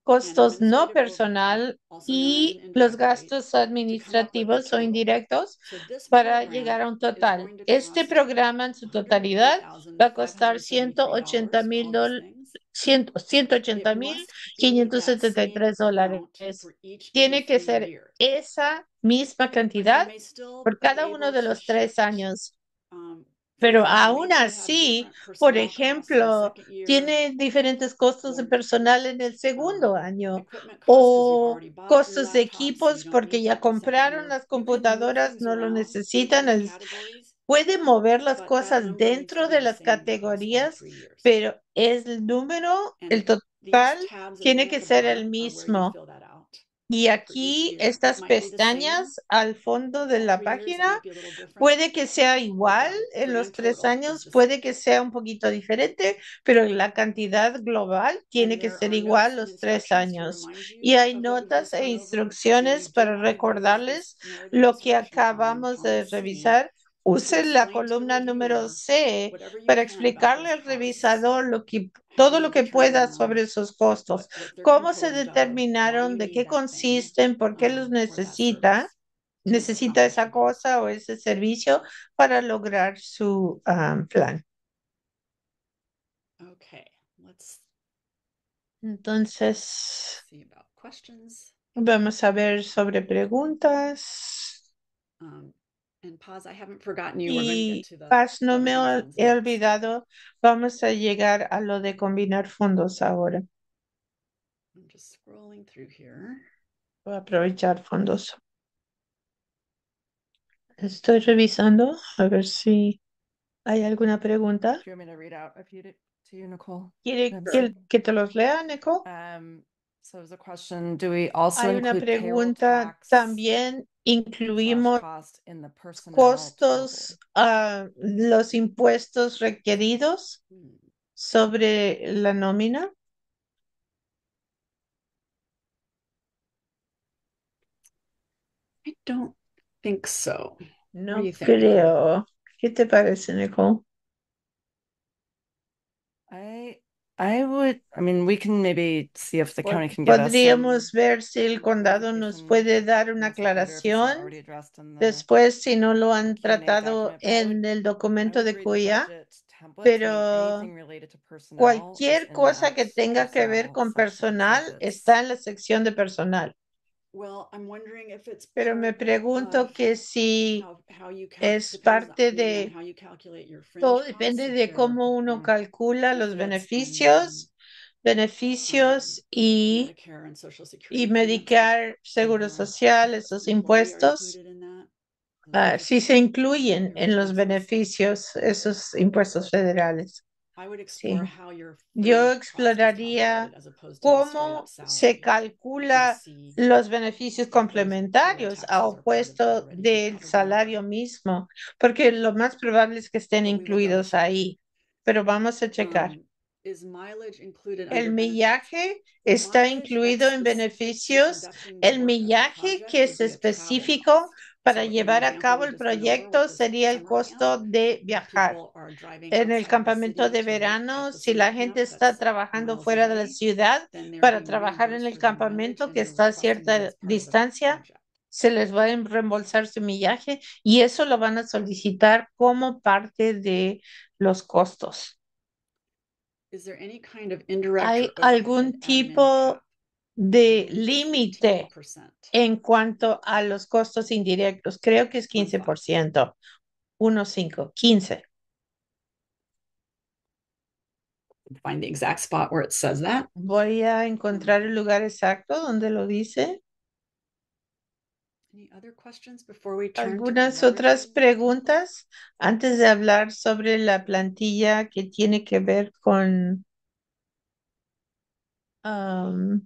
costos no administrative personal overhead, also known as y an los indirect rate, gastos administrativos o indirectos So this para program llegar a un is total. going to Este cost programa en su totalidad va a costar ciento ochenta mil $180,573 for all dólares. these things. ciento ochenta It mil must be quinientos that setenta y tres same dólares. amount for each of the Tiene que three ser years. esa misma But you cantidad may still por be cada uno able de to los tres shift, años. um, for Pero example, aún maybe you have así, different por personnel costs in the ejemplo, second year, tiene diferentes costos de or personal en el segundo um, año equipment costs because you've o already bought your costos de laptop, so you equipos don't porque need ya that in the second compraron year. las You can move computadoras, things no lo around necesitan. within es- categories, Puede mover las but that cosas number needs to dentro be de the las same across all categorías, three years. pero es el número, And el these total tabs tiene again que at the ser bottom el are where you mismo. fill that out. Y For each aquí year, it estas might be the same pestañas al fondo de all la three years, it página might be a little different, puede que sea but igual the en los grand tres total is años, the puede same. que sea un poquito diferente, pero la cantidad global tiene And que there ser are igual notes and los tres instructions to años. remind you Y hay of what we notas just e went over. If you instrucciones do para want to use recordarles this narrative lo que description column in acabamos de column C revisar. to Use la explain to the columna número reviewer C whatever you para can about explicarle those al costs, revisador lo que, how todo you lo que pueda determine them, sobre esos costos, what, what they're cómo se composed of, why determinaron, you de need qué that thing, consisten, por qué los um, or that necesita service to necesita accomplish esa your goals. cosa o ese servicio para lograr su ah, plan. Okay, let's Entonces, see about questions. vamos a ver sobre preguntas. Um, and pause, I haven't forgotten you. We're going to Y get to the Paz, no me leveraging ol- funds he next. olvidado, vamos a llegar a lo de combinar fondos ahora. I'm just scrolling through here. Voy a aprovechar fondos. Estoy revisando a ver si hay alguna pregunta. Do you want me to read out a few to, to you, Nicole? ¿Quiere I'm que, sorry. que te los lea, Nico? Um, so there's a question, do we also Hay una include payroll pregunta. tax También slash incluimos cost in the personnel costos, total? ah, los impuestos requeridos Hmm. sobre la nómina. I don't think so. What do No you think, Nicole? creo. ¿Qué te parece, Nicole? I I would, I mean, we can maybe see if the county can give us some Podríamos ver si el condado nos clarification puede dar una once later if it's not aclaración already addressed in the después si no lo han Q and A tratado document, but I would en el I documento would de read the Q I A, budget templates. I mean, pero anything related to personnel is cualquier in cosa that que tenga que ver personnel con section. So personal if está it's en la sección de personal. Well, I'm wondering if it's Pero me part pregunto of que si how, how you cal- es depends on, parte maybe on de, how you calculate your todo fringe costs, depende if de they're cómo uno um, calcula los benefits and beneficios, beneficios y, Medicare and Social y Security payments, Medicare, Seguro whether Social, esos employee are impuestos, included in that. Those ah, are sí se incluyen your en los expenses. beneficios, esos impuestos federales. I would explore Sí. how your Yo fringe cost is exploraría calculated as opposed to the straight cómo up se salary to calcula see los beneficios if those payroll complementarios a taxes are part of opuesto already who del covered salario mismo, porque lo más probable es que estén But we will double incluidos check. ahí, pero vamos a checar. Um, is mileage included El under benefits? millaje está Mileage incluido that's en specific to beneficios. conducting the El work of the millaje project que would es be a travel específico cost. para So in the llevar a example cabo we el just went over proyecto with this sería el summer costo camp, de if viajar. people are driving En el outside the campamento city de to work at verano, the si summer la camp gente está that's trabajando miles fuera de la away, ciudad then they're para being trabajar en reimbursed el for their mileage campamento and que you're está a crossing that cierta as part of the distancia, project. se les va a em- reembolsar su millaje y eso lo van a solicitar como parte de los costos. Is there any kind of indirect ¿Hay or overhead algún admin tipo cap? de I believe it's límite fifteen percent. en cuanto a los costos indirectos? Creo que es One quince five. por ciento. uno, cinco, quince. Find the exact spot where it says that. Voy a encontrar el lugar exacto donde lo dice. Any other questions before we turn to ¿Algunas otras leveraging? preguntas antes de hablar sobre la plantilla que tiene que ver con um,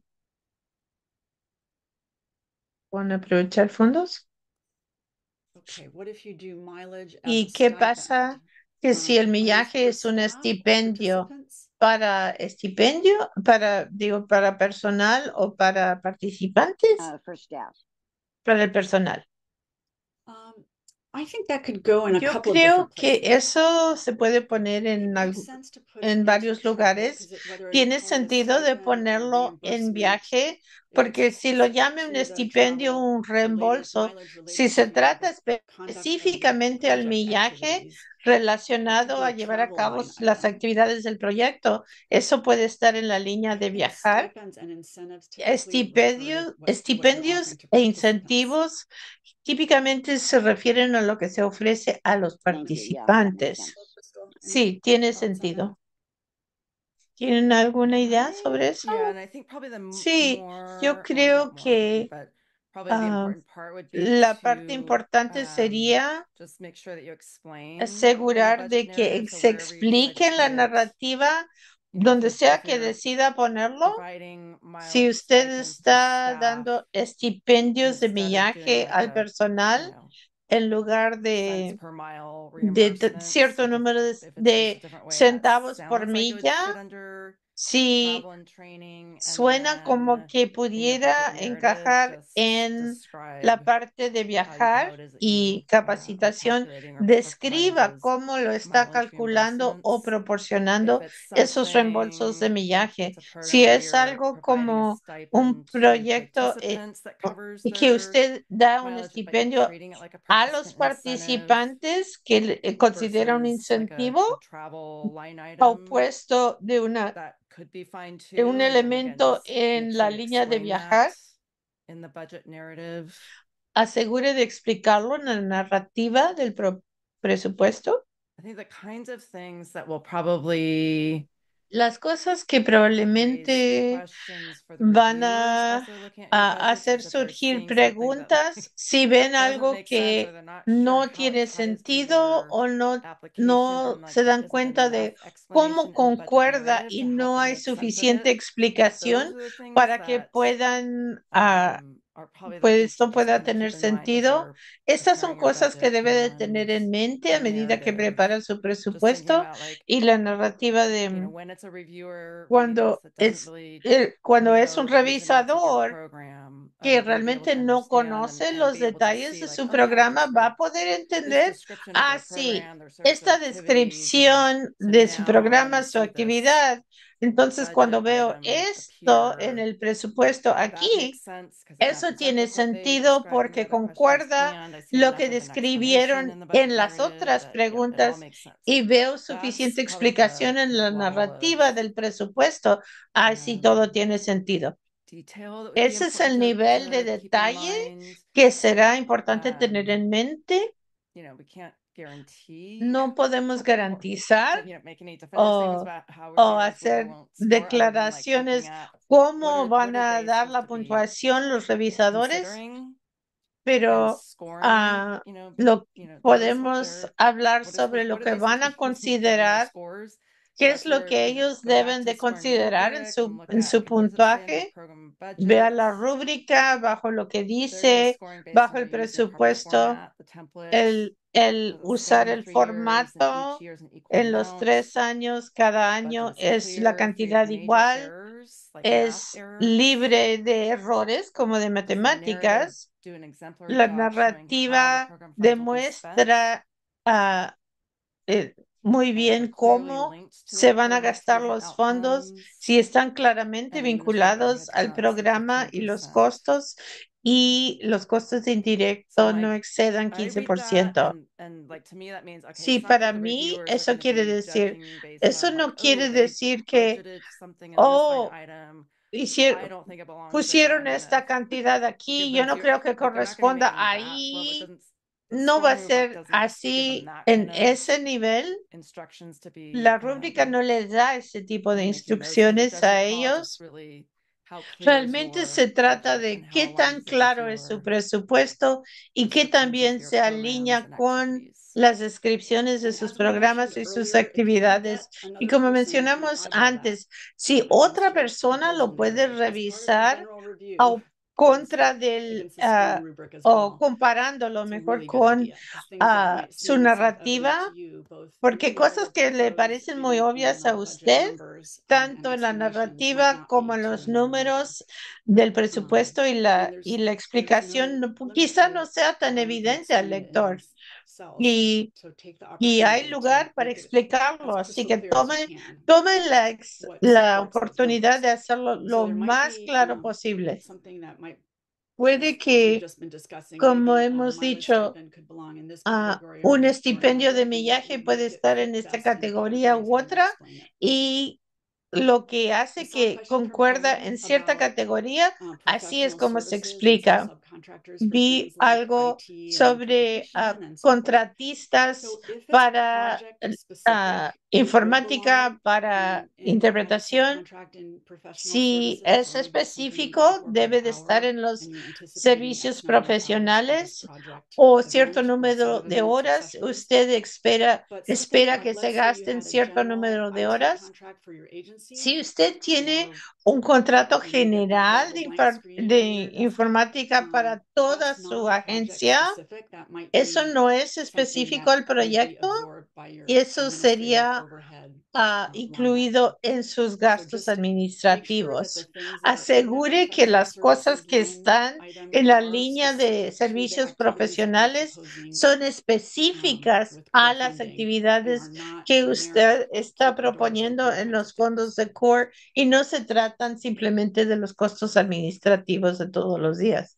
con aprovechar fondos? Okay, what if you do mileage as a ¿Y qué stipend? pasa que si Um, el are these millaje for es un staff or estipendio participants? para estipendio, para, digo, para personal o para participantes? uh, for staff. Para el personal. Um, I think that could go in a Yo couple of creo different que places. eso se puede poner It en, makes algu- sense to put it en into varios travel, lugares. 'cause it- whether it's Tiene called a sentido de stipend or ponerlo en reimbursement, viaje, porque it's si lo specific llame un to the estipendio o travel un related, reembolso, mileage si related se to trata the conduct of the específicamente al project millaje activities, it relacionado could a be a llevar a travel cabo line las item. actividades del proyecto, eso puede estar en la línea I de think viajar. stipends and incentives typically refer to Estipendios, what- what you're estipendios offering to e participants. incentivos típicamente se refieren a lo que se ofrece a los Thank you. Yeah, that makes participantes. sense. Sí, tiene Thoughts on that? sentido. ¿Tienen alguna idea sobre eso? Yeah, and I think probably the m- Sí, more, yo well, creo not more que important, but probably the ah, important part would be la parte to, importante um, sería just make sure that you explain in the asegurar budget de que narrative, so se wherever you decide to explique en la put it, narrativa you know, if donde you're- sea if que you're decida ponerlo. providing Si mileage usted stipends to está staff dando estipendios de instead of doing millaje like al a, you personal know, en lugar cents de, per mile de t- reimbursements, cierto like if, número de, if it's just a de different way, that centavos por sounds like it would milla, fit under si travel and training, and suena como then que in your pudiera budget narrative, encajar just en la describe parte de how you, how viajar it is that y you uh, are capacitación, calculating or, or providing describa those cómo lo está mileage calculando o reimbursements. If proporcionando it's esos reembolsos de something, millaje. it's a program Si where es you're algo providing a como un stipend to proyecto eh, participants that covers y que their usted da un mileage, but you're estipendio treating it like a a los participant incentive participantes que le- eh, considera un versus like a, incentivo a travel line item, opuesto de una that could be fine too. de un And, and again, elemento just make en sure la you línea de explain viajar. that in the budget narrative. Asegure de explicarlo en la narrativa del pro- presupuesto. I think the kinds of things that will probably Las cosas que raise probablemente questions for the van reviewers a, as they're looking at your a budgets hacer is if they're surgir seeing something that preguntas like si ven doesn't algo make sense, or que they're not sure no how it tiene ties to sentido your o no, application, no and like se dan isn't cuenta enough de explanation cómo in the budget concuerda narrative y to help no them hay make sense of suficiente it. explicación Those are the things para que that puedan ah, um, are probably the pues things to esto just pueda kind of tener keep in mind as sentido. you're Estas son preparing your cosas que budget debe de tener and en mente a your medida que narrative. prepara su Just thinking presupuesto about like, y la narrativa de you know, when it's a reviewer reading this cuando that doesn't es really eh, cuando es know un the ins and outs of your revisador program, que are they gonna be able realmente to no understand and, conoce and los be able to detalles see de like, su oh yeah, programa, just va read a poder this entender, description of ah, their sí, program, their service esta activities, and descripción so de su now when programa, you su see this actividad. Entonces, cuando budget veo item esto en appear, el presupuesto that makes aquí, sense because it eso matches up tiene with what they sentido described in the porque other questions, concuerda and I see lo enough que of an explanation describieron in the budget en las narrative otras that, yeah, it all preguntas makes sense. y veo That's suficiente probably the explicación en kind la of level narrativa of del presupuesto. Ay, sí, todo um, tiene sentido. detail that would be Ese es el important to, nivel de to keep in detalle mind. que será importante tener Um, en mente. you know, we can't guarantee No podemos or, garantizar you know, make any definitive statements o, about how o reviewers will or hacer won't score, other than like looking declaraciones at cómo what are, van what are a they dar supposed la to be puntuación los revisadores, considering and pero scoring, ah, you know, lo you know, those, podemos their, hablar what is, sobre what, lo what are que they supposed van to a be using for their considerar, scores? So qué that's es lo where, que you know, ellos go back deben to de the scoring considerar en rubric and su, look en at, su okay, where does it say under the puntaje. program Vea budget? la rúbrica bajo lo que They're going to dice, scoring based bajo on el you using the proper presupuesto, format, the template. el, el Doesn't say usar in el three years, and each formato year is an equal en los amount. tres años, cada Budget año is es la clear, free of cantidad major igual, errors, like math es errors. libre de errores como de Does the narrative matemáticas. do an exemplary La job showing how the narrativa program funds will be spent? demuestra ah, eh, muy And if they're bien clearly cómo linked to se that van a program's gastar fees and los fondos, outcomes, si están claramente and administrative vinculados overhead al costs of programa y los fifteen percent. costos y los costos So indirectos no my, excedan I quince read por that, ciento. and and like to me that means okay, Sí, it's not that para the mí reviewers are eso going to quiere be decir, judging based eso on like, no oh, quiere they decir que, budgeted something in this line oh, item. I hicieron, don't think it belongs there. pusieron I'm esta gonna cantidad give aquí, yo them no to you. creo que Like they're not going to be corresponda making that. Well, it ahí. doesn't. The No va a scoring rubric ser doesn't give them así that en kind of ese nivel. instructions to be La rúbrica um, no les da ese tipo you de know, making those kinds of instrucciones a judgment calls. It's ellos. really how clear is Realmente your se trata budget and de how qué tan aligns it with claro es su your presupuesto y qué descriptions of también your se programs alinea and con activities. las descripciones de And sus as we mentioned programas y sus earlier, if you get actividades. Y another como person to mencionamos eyeball that antes, si against otra your persona lo proposal puede narrative as part of your revisar general review o contra against, del, against the scoring ah, rubric as o well, comparándolo it's a mejor really good con idea. Because things that ah, might su seem narrativa, self-evident to you, both in porque the cosas narrative que le prose parecen muy and in obvias the a budget usted, numbers um, and tanto en la explanations, might narrativa not como be en to los another reader. números, del presupuesto y la, y la explicación no- quizá no sea tan evidente al lector. Y, y hay lugar para explicarlo, así que tomen, tomen la, ex- la oportunidad de hacerlo lo más claro posible. Puede que, como hemos dicho, ah, un estipendio de millaje puede estar en esta categoría u otra y lo que hace que concuerda en cierta categoría, así es como se explica. Vi algo sobre ah, contratistas para ah, informática, para interpretación. Si es específico, debe de estar en los servicios profesionales o cierto número de horas. Usted espera, espera que se gasten cierto número de horas. Si usted tiene un contrato general de, infar- de informática para toda su agencia, eso no es específico al proyecto y eso sería ah, incluido en sus gastos administrativos. Asegure que las cosas que están en la línea de servicios profesionales son específicas a las actividades que usted está proponiendo en los fondos de core y no se tratan simplemente de los costos administrativos de todos los días.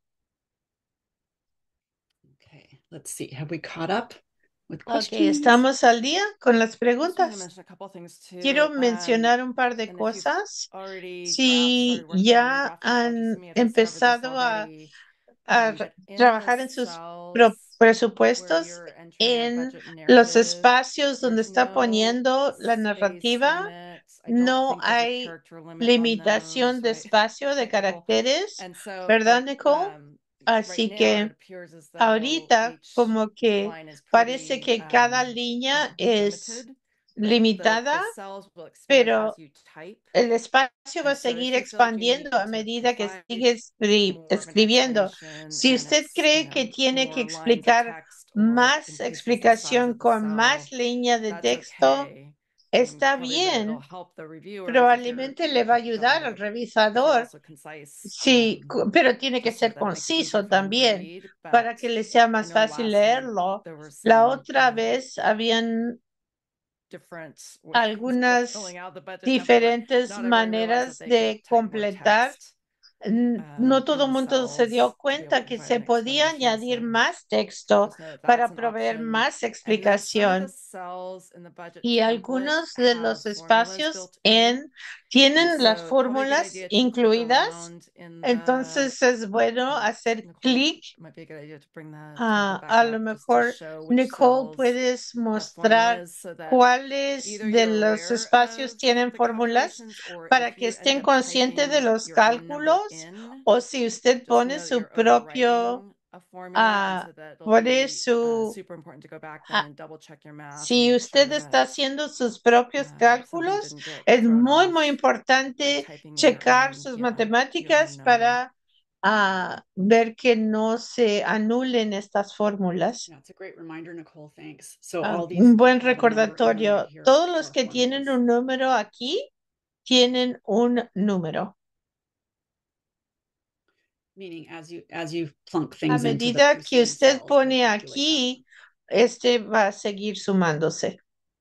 Okay, let's see. Have we caught up with Ok, questions? estamos al día con las Just wanted to preguntas. mention a couple things too. Quiero Um, mencionar un par de and if you've cosas. already Si started working on ya drafting the budget, han some may have discovered this empezado a, already. a Um, re- but in trabajar the en sus cells pro- where presupuestos, you're entering a en budget los narrative, espacios donde there's está no poniendo la space narrativa, limit. I don't no think there's a hay character limit on limitación those, de right? espacio de Right, Nicole? caracteres, And so, ¿verdad, like, Nicole? um, Así right now que it appears as though ahorita each como que line is parece pretty, que cada um, you línea know, es limited, but the, limitada, the cells will expand pero as you type. el espacio va a And so if seguir you feel like you need expandiendo a to medida que provide sigue escri- more of an escribiendo. explanation Si and usted it's, you cree que know, tiene que more lines of explicar text or más increases the size explicación of the con cell, más línea de that's texto, okay. Um, está probably what it'll bien. help the reviewer is if you're, Probablemente le va a if you don't ayudar want al to, if you're revisador. also concise, Sí, um, cu- pero tiene que just so ser that it makes it easier conciso for them to también read. para But que le sea I más know fácil last time leerlo. there were La some otra um, vez habían different ways of algunas filling out the budget template. diferentes Not everyone realized maneras that they could de type more completar. text N- um, No in todo el the mundo se cells dio to be able cuenta to que provide se an podía explanation. añadir So más texto just know that para that's an proveer option. más And then some of the explicación. cells in the budget Y template algunos de have los formulas espacios built in. en tienen And las so probably a good fórmulas idea to click incluidas. around in the, Entonces es bueno hacer Nicole, clic. might be a good idea to bring the Ah, template back a lo up just to mejor, show which Nicole, cells puedes have mostrar formulas so that cuáles either de you're los aware espacios of tienen the fórmulas calculations or para if que you end estén up conscientes de typing los your own number cálculos in. o si usted Just pone know that su you're propio, overwriting a formula, and ah, so that it'll pone be uh, su, super important to go back then ah, and double check your math and si make usted sure está that haciendo sus propios um, something cálculos, didn't get es thrown muy, off muy by importante typing in your checar own, sus yeah, your own matemáticas number. para ah, ver que no se anulen estas fórmulas. Yeah, it's a great reminder, Nicole. Thanks. So Ah, all these un buen have a number in them recordatorio. right here Todos for los our que tienen formulas. un número aquí tienen un número. Meaning as you as you plunk A things into the medida que preceding usted cells, pone it'll calculate that. aquí, este va a seguir sumándose.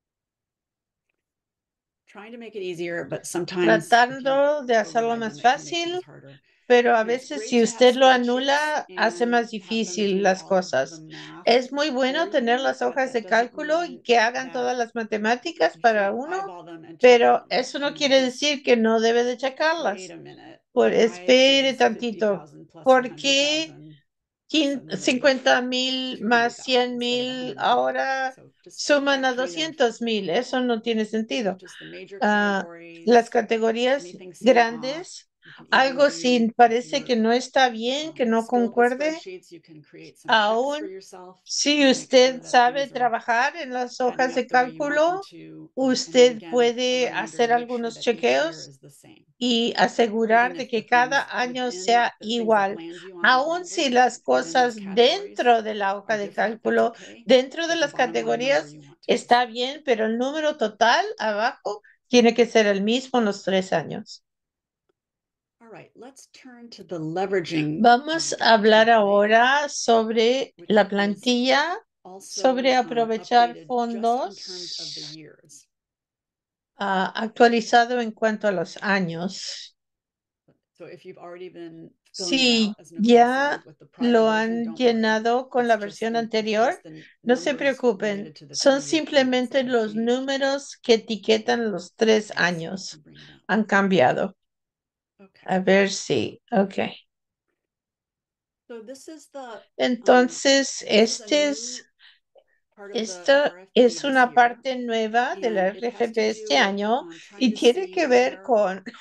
Trying to make it easier, but sometimes if you Tratando de hacerlo override más them, it can make things fácil, harder. pero a You know, it's veces great si to have usted lo spreadsheets anula, hace and más have them difícil do las all of the cosas. math Es muy for bueno tener you, las but hojas that de doesn't cálculo y mean que hagan that todas las matemáticas you para shouldn't uno, eyeball them and check pero them. eso no You know, quiere just decir que no debe de wait checarlas. a minute. Pues Why espere is tantito. fifty thousand plus ¿Por one hundred qué thousand quin- suddenly cincuenta mil two hundred más cien thousand instead of mil one hundred fifty? ahora So just suman that a kind of doscientos mil? Eso no tiene sentido. just the major Ah, categories, las categorías anything seem off, grandes, you can even algo do, si if parece you're que no está bien, que um, no skilled with concuerde, spreadsheets, you can create some text for aún yourself si to make usted sure that sabe things are trabajar en las adding hojas de up the way you want them cálculo, to. Um, and then usted again, a puede reminder to hacer make sure algunos that each year chequeos is the same. y Even asegurar de if the que cada things año within sea the things that igual. land you on that Aun si number las within those cosas categories dentro de la hoja are de different, that's cálculo, okay. dentro de But the las bottom line number categorías, you want to. está bien, pero el número total abajo tiene que ser el mismo en los tres años. All right, let's turn to the leveraging. Vamos um, a hablar template, ahora sobre which la is plantilla, also, sobre um, aprovechar updated just in terms of the fondos, years. ah, actualizado en cuanto a los años. So if you've already been filling it Si out, as Nicole ya said, with the prior lo version, han don't worry. llenado con It's la just versión the- anterior, just the no se numbers preocupen. related to the Son three-year periods simplemente that have los changed. números que etiquetan los tres Let's see if I años. can bring it up. Han cambiado. Okay. A ver si, ok. So this is the, um, Entonces, this is a este es, new part of the esto R F P es this una year, parte nueva de la and it has R F P to este do with, año um, trying y to tiene see que ver where, con core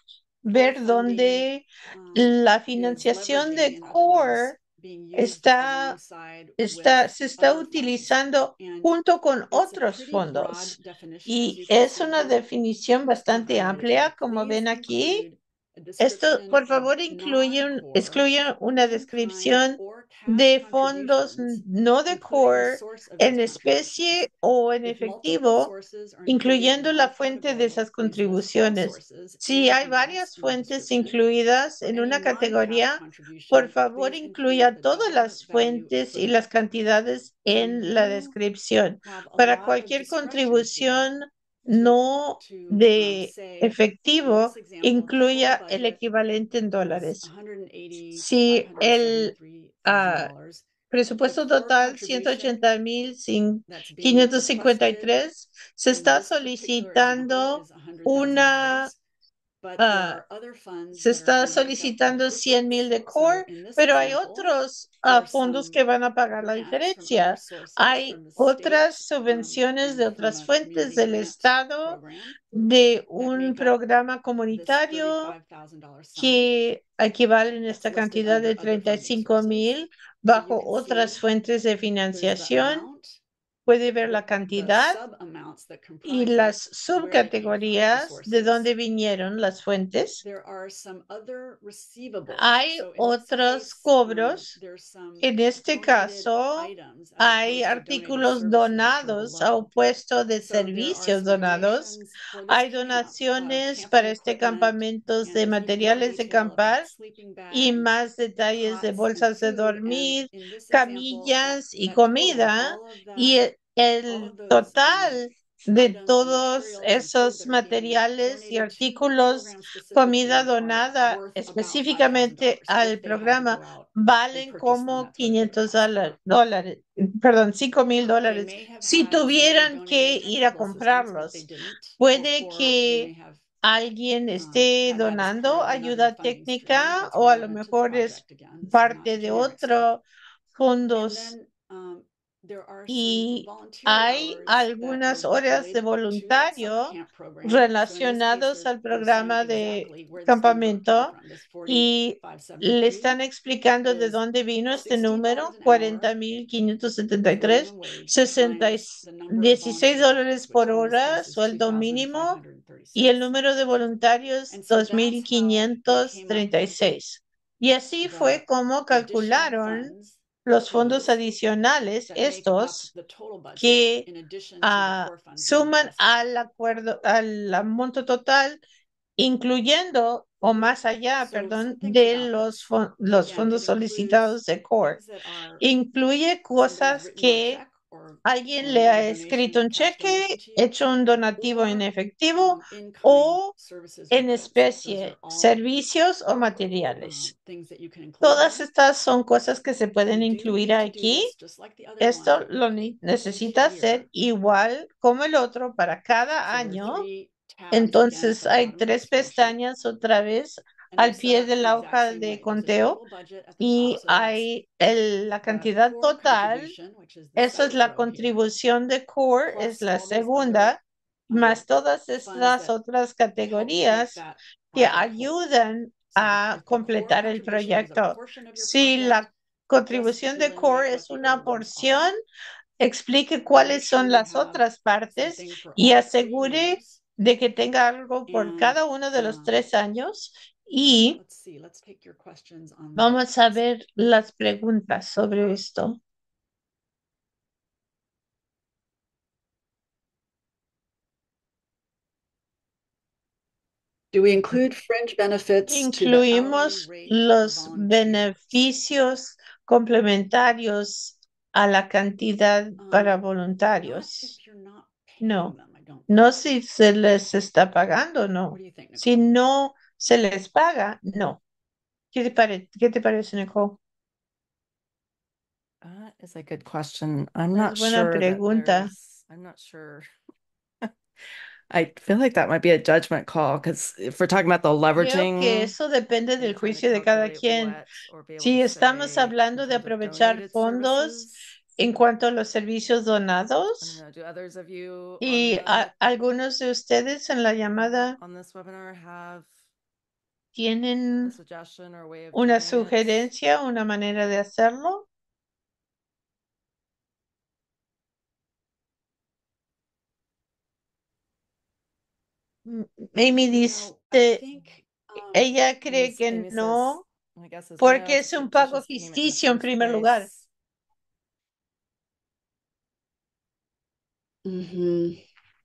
ver funding, dónde um, la is financiación leveraging, de in other words, core being used está, alongside está, with se está other funds. utilizando And junto con it's a otros pretty broad fondos. definition, as Y you can es see una here. definición I've bastante highlighted amplia, here. como ven Please aquí. include a Esto, description por of favor, incluye, un- non-core, excluye una in-kind descripción or cash de fondos contributions, no de including the core source of en its especie contributions. o en If multiple efectivo, sources are included in incluyendo la one fuente de category, esas please list all contribuciones. sources Si and hay amounts varias in the fuentes description. incluidas For en any una non-cash categoría, contribution, por favor, please include incluya the todas dollar las value fuentes y las equivalent. cantidades So en la you descripción. have a Para lot of cualquier discretion contribución here no to, um, de say, in efectivo, this example, total incluya el budget equivalente en was dólares. one hundred eighty to Si five hundred el seventy-three ah, thousand dollars. presupuesto core total ciento ochenta mil that's being quinientos cincuenta y tres, se in está this particular example solicitando is one hundred thousand una, dollars. But there ah, are other funds se that are está going to make that solicitando cien mil de difference. So core, in this pero hay example, otros there ah, are fondos some que van a pagar la grants from other diferencia. sources, Hay from the otras state, um, subvenciones de and from otras a fuentes community del grant Estado, program de that un make up programa this comunitario thirty-five thousand dollars sum que equivalen a that's esta listed cantidad under de other treinta y funding cinco sources. mil So you bajo can otras see fuentes de there's the financiación. amount, Puede ver la the cantidad sub-amounts that y comprise it, las where they came from, the subcategorías de sources. dónde vinieron las fuentes. There are some other receivables. Hay So in this otros case, um, cobros. there's some En este donated caso, items as hay opposed to donated artículos services, which are donados a below. opuesto de So there are servicios some donados. donations for this Hay camp, uh, donaciones camping para este equipment, campamentos and de there's even more materiales de detail about acampar sleeping y bags, más detalles de cots, and bolsas de food. And dormir, in this example, that, camillas y that total, comida. all of Y that, el, all el of those, um, total de items and todos materials and food esos that are being materiales y donated to the artículos, program specifically comida are donada worth about five thousand específicamente dollars al if they had to programa, go out and valen purchase them. como That's what it would quinientos cost. dola- dólares, perdón, cinco mil They dólares, may have si had somebody tuvieran donated que ir a technical assistance, but they comprarlos. didn't. Or, Puede or they may que have alguien um, esté had that as part donando of another ayuda funding stream técnica that's o a lo relevant to the mejor es project again. This is not parte de generic stuff. otro And fondos. then um, there are some Y volunteer hay hours that are algunas horas de related to that summer voluntario camp program. So in this case, relacionados they're, al they're saying programa de exactly where this number came campamento from. This y le forty-five están seventy-three explicando de is dónde vino este sixteen número, dollars an hour cuarenta mil quinientos setenta y for tres, minimum wage sesenta y times the number of dieciséis volunteer dólares hours, which por in this hora, case is sueldo mínimo, y el two thousand five hundred thirty-six. número de voluntarios, And so dos that's mil how we quinientos came up treinta y with seis. Y así fue the como additional calcularon funds, los fondos those adicionales, that make up estos, the total budget que in addition to the ah, core funds being suman requested. al acuerdo, al monto total, incluyendo o más allá, So perdón, some things de about los, this. fon- los Again, fondos it includes solicitados de core. things that are Incluye somebody's cosas written you a que check or alguien or le made a ha donation, escrito un cash donation cheque, to you, hecho un donativo en or efectivo um, in-kind o services or en goods. Those are especie, all servicios o um, materiales. things that you can include Todas here. estas son cosas que se pueden You do incluir need to do aquí. this just like the other Esto one lo ni- necesita each ser year. igual como el otro para cada So there are año. three tabs again at Entonces the hay bottom of the tres spreadsheet. pestañas otra vez And they're al set pie up de the la exact hoja same way. de There's a conteo total budget at the top. y So that's hay el- la the cantidad core total. contribution, which is the Esa es second la row here, contribución de core, plus es la all these other segunda, um, más todas funds estas that otras help make categorías that que project whole. ayudan So the, a if the core completar el contribution is a proyecto. portion of your Si project, la just contribución de core delineate what es the una other ones porción, are. explique Make cuáles sure son you las have otras partes something for y all three asegure years. de que tenga algo por And cada uno de los um, tres años. Y let's see, let's take your questions on that. vamos a ver las preguntas sobre esto. Do we include fringe benefits to the Incluimos hourly rate for los volunteers? beneficios complementarios a la cantidad para Um, Not voluntarios. if you're not No. paying them, I don't No think. si se les está pagando, no. What do you think, Nicole? Si no se les paga, no. ¿Qué te pare- ¿Qué te parece, Nicole? Uh, is a good question. I'm Es not buena sure that pregunta. there's, I'm not sure. I feel like that might be a judgment call because if we're talking about the Creo que leveraging eso depende and del trying to juicio de cada calculate quien. what, or be able Si to estamos say hablando in de terms of aprovechar donated fondos services, en cuanto a los servicios I don't donados, know, do others of you on y a- the, algunos de ustedes en la llamada on this webinar have a tienen suggestion or way of una doing it? sugerencia, una manera de hacerlo. M- Amy You dice, know, I think um, ella cree Amy, que Amy says, no, I guess is no, porque it's es a un pago fictitious payment in the ficticio en first primer lugar. place. mhm.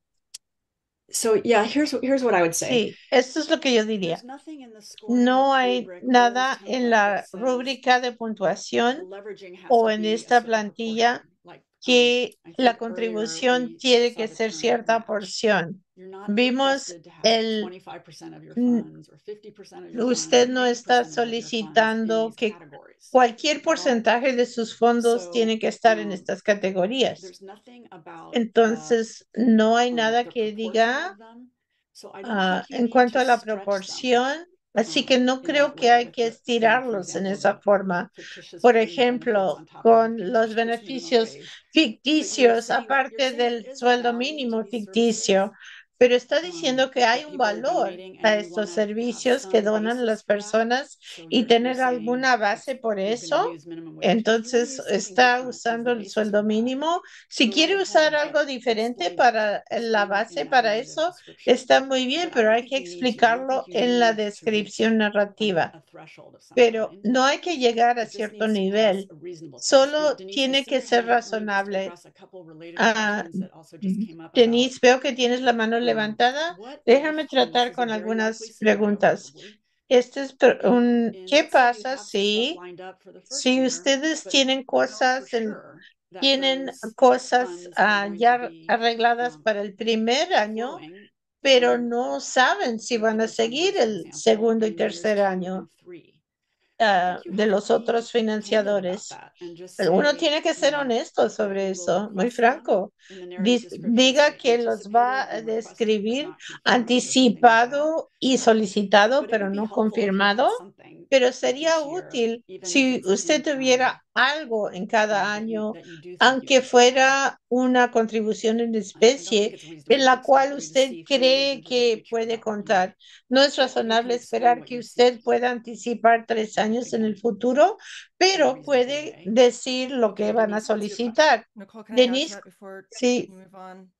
So yeah, here's here's what I would say. Sí, esto es lo que yo diría. There's nothing in the scoring No or hay rubric or this nada en template la that says rúbrica de the puntuación leveraging has o to en be a esta certain plantilla proportion. Like um, que I la think earlier contribución we tiene saw que the ser term cierta match. porción. You're not Vimos requested to have el, twenty-five percent of your mm, funds or fifty percent of your funds usted or no any está percentage of your funds in solicitando these que categories cualquier at all. porcentaje de sus fondos So tiene que estar en um, estas categorías. there's nothing about the Entonces, no hay um, nada the que proportion diga of them. So I don't ah, think you en need cuanto to a la stretch them proporción, así um, que no in creo that que way hay with que the, you know, for estirarlos en example, esa the forma. fictitious Por fringe benefits ejemplo, on top of the con los fictitious minimum beneficios wage. But you're ficticios, saying that you're aparte saying there del is a sueldo value to mínimo these services ficticio, pero está um, diciendo que hay that un people are valor donating a and you estos want to have servicios que some donan basis las for that. personas So y you're, you're tener saying alguna it's, base por you're going eso. to use minimum wage. If you want to Entonces use something está different as usando the el basis sueldo for that, mínimo. Si go quiere right usar ahead, but algo diferente explain it. para la Explain it in base that para narrative eso, description. está muy bien, But I pero don't hay think que you need to. I don't explicarlo think you en la need to reach descripción an, narrativa. a threshold of some Pero kind. no hay que llegar a It just cierto needs to pass nivel. a reasonable test. And Solo Denise, I tiene see que your ser hand up. Let me just razonable. address a couple related Ah, questions that also just came up about Denise, veo que tienes la mano um, levantada. what Déjame if, and this tratar is a con very likely algunas scenario, preguntas. probably, Este es pre- in, un, in ¿qué let's say you pasa have some stuff si, lined up for the first si year, ustedes but tienen you know for cosas en, sure that tienen those cosas funds are ah, going to ya be arregladas um, para el primer año, flowing pero through no saben si you know, van a for December, seguir for el example, segundo y in years tercer two año and three? I ah, think you de have to los otros be candid about financiadores? that and just Uno say, tiene que you ser know, honesto that sobre you will eso, muy request them franco. in the narrative Dis- description, Diga say que los va anticipated a and requested but describir not confirmed or something like that. anticipado y solicitado, But it pero would be no helpful if you had confirmado. something Pero like sería each year, útil even if si it's usted in kind, tuviera algo en um, cada that you año, that you do think you aunque can provide. fuera una contribución en I, I don't think especie, it's reasonable en to la cual expect you to usted see three years cree into the que future puede about what you contar. need. No es But can, razonable can you explain esperar what que you usted see pueda anticipar tres años en el again futuro, in a pero reasonable puede way? decir lo que Okay, van a Denise, what's your question? solicitar. Nicole, can I add to Denise, that before sí, you move on?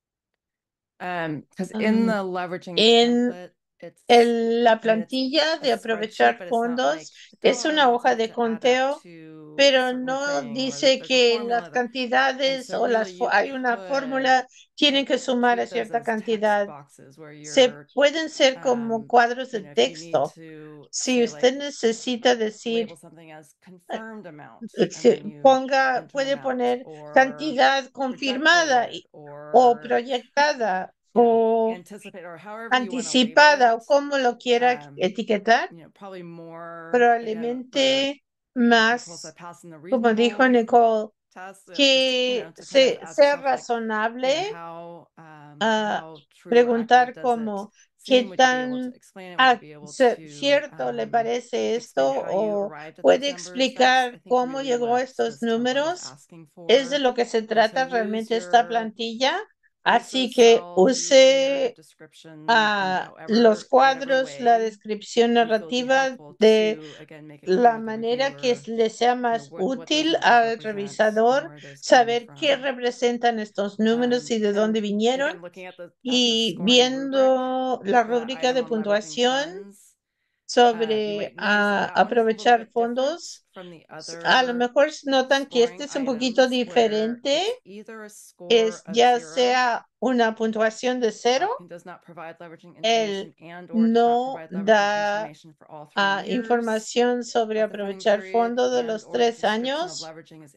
Um, because um, in the leveraging en template, it's, el- la I mean, it's plantilla a de spreadsheet, aprovechar but it's not like fondos es dollar una amounts hoja have de to add up conteo, to a pero certain no thing, or that dice there's a que las formula that, and cantidades so o really las fo- you hay una could fórmula, tienen que sumar a treat those cierta as text cantidad. boxes where Se you're, pueden ser como um, cuadros you de know, if you need texto. to Si say usted like necesita decir, label something as eh, confirmed amount, eh, and then si- you ponga, enter puede amount, poner or cantidad confirmada projected, y- o or proyectada you know, o anticipate, or however you want to label anticipada o it. como lo quiera Um, etiquetar. you know, probably more, again, the, Probablemente like Nicole más, said, passing the como dijo reasonable Nicole, test, uh, just, you know, que to kind of se, add sea stuff like, you know, razonable how, um, a how true or accurate preguntar does it como seem? qué Would you be able to tan explain it? Would you a- be able ce- to, cierto le um, parece esto explain how you o arrived at those puede numbers? That's, I explicar think, cómo really llegó a what estos this template is números. asking Es de for. lo que se And so trata use realmente esta your plantilla. use Así those que cells, use your narrative use description in los however, whatever cuadros, la way descripción you feel would be narrativa helpful de to, again, make it clear la to the manera que reviewer, es- le sea you know, más what, what those útil numbers al represent and revisador where those came saber qué from. representan estos números Um, y de and dónde vinieron. again, looking at the at the Y scoring rubric, viendo la that rúbrica item de on leveraging puntuación, funds, sobre ah, aprovechar fondos. A lo mejor notan que este es un poquito diferente. Es ya sea una puntuación de cero, él no da ah, información sobre aprovechar fondos de los tres años,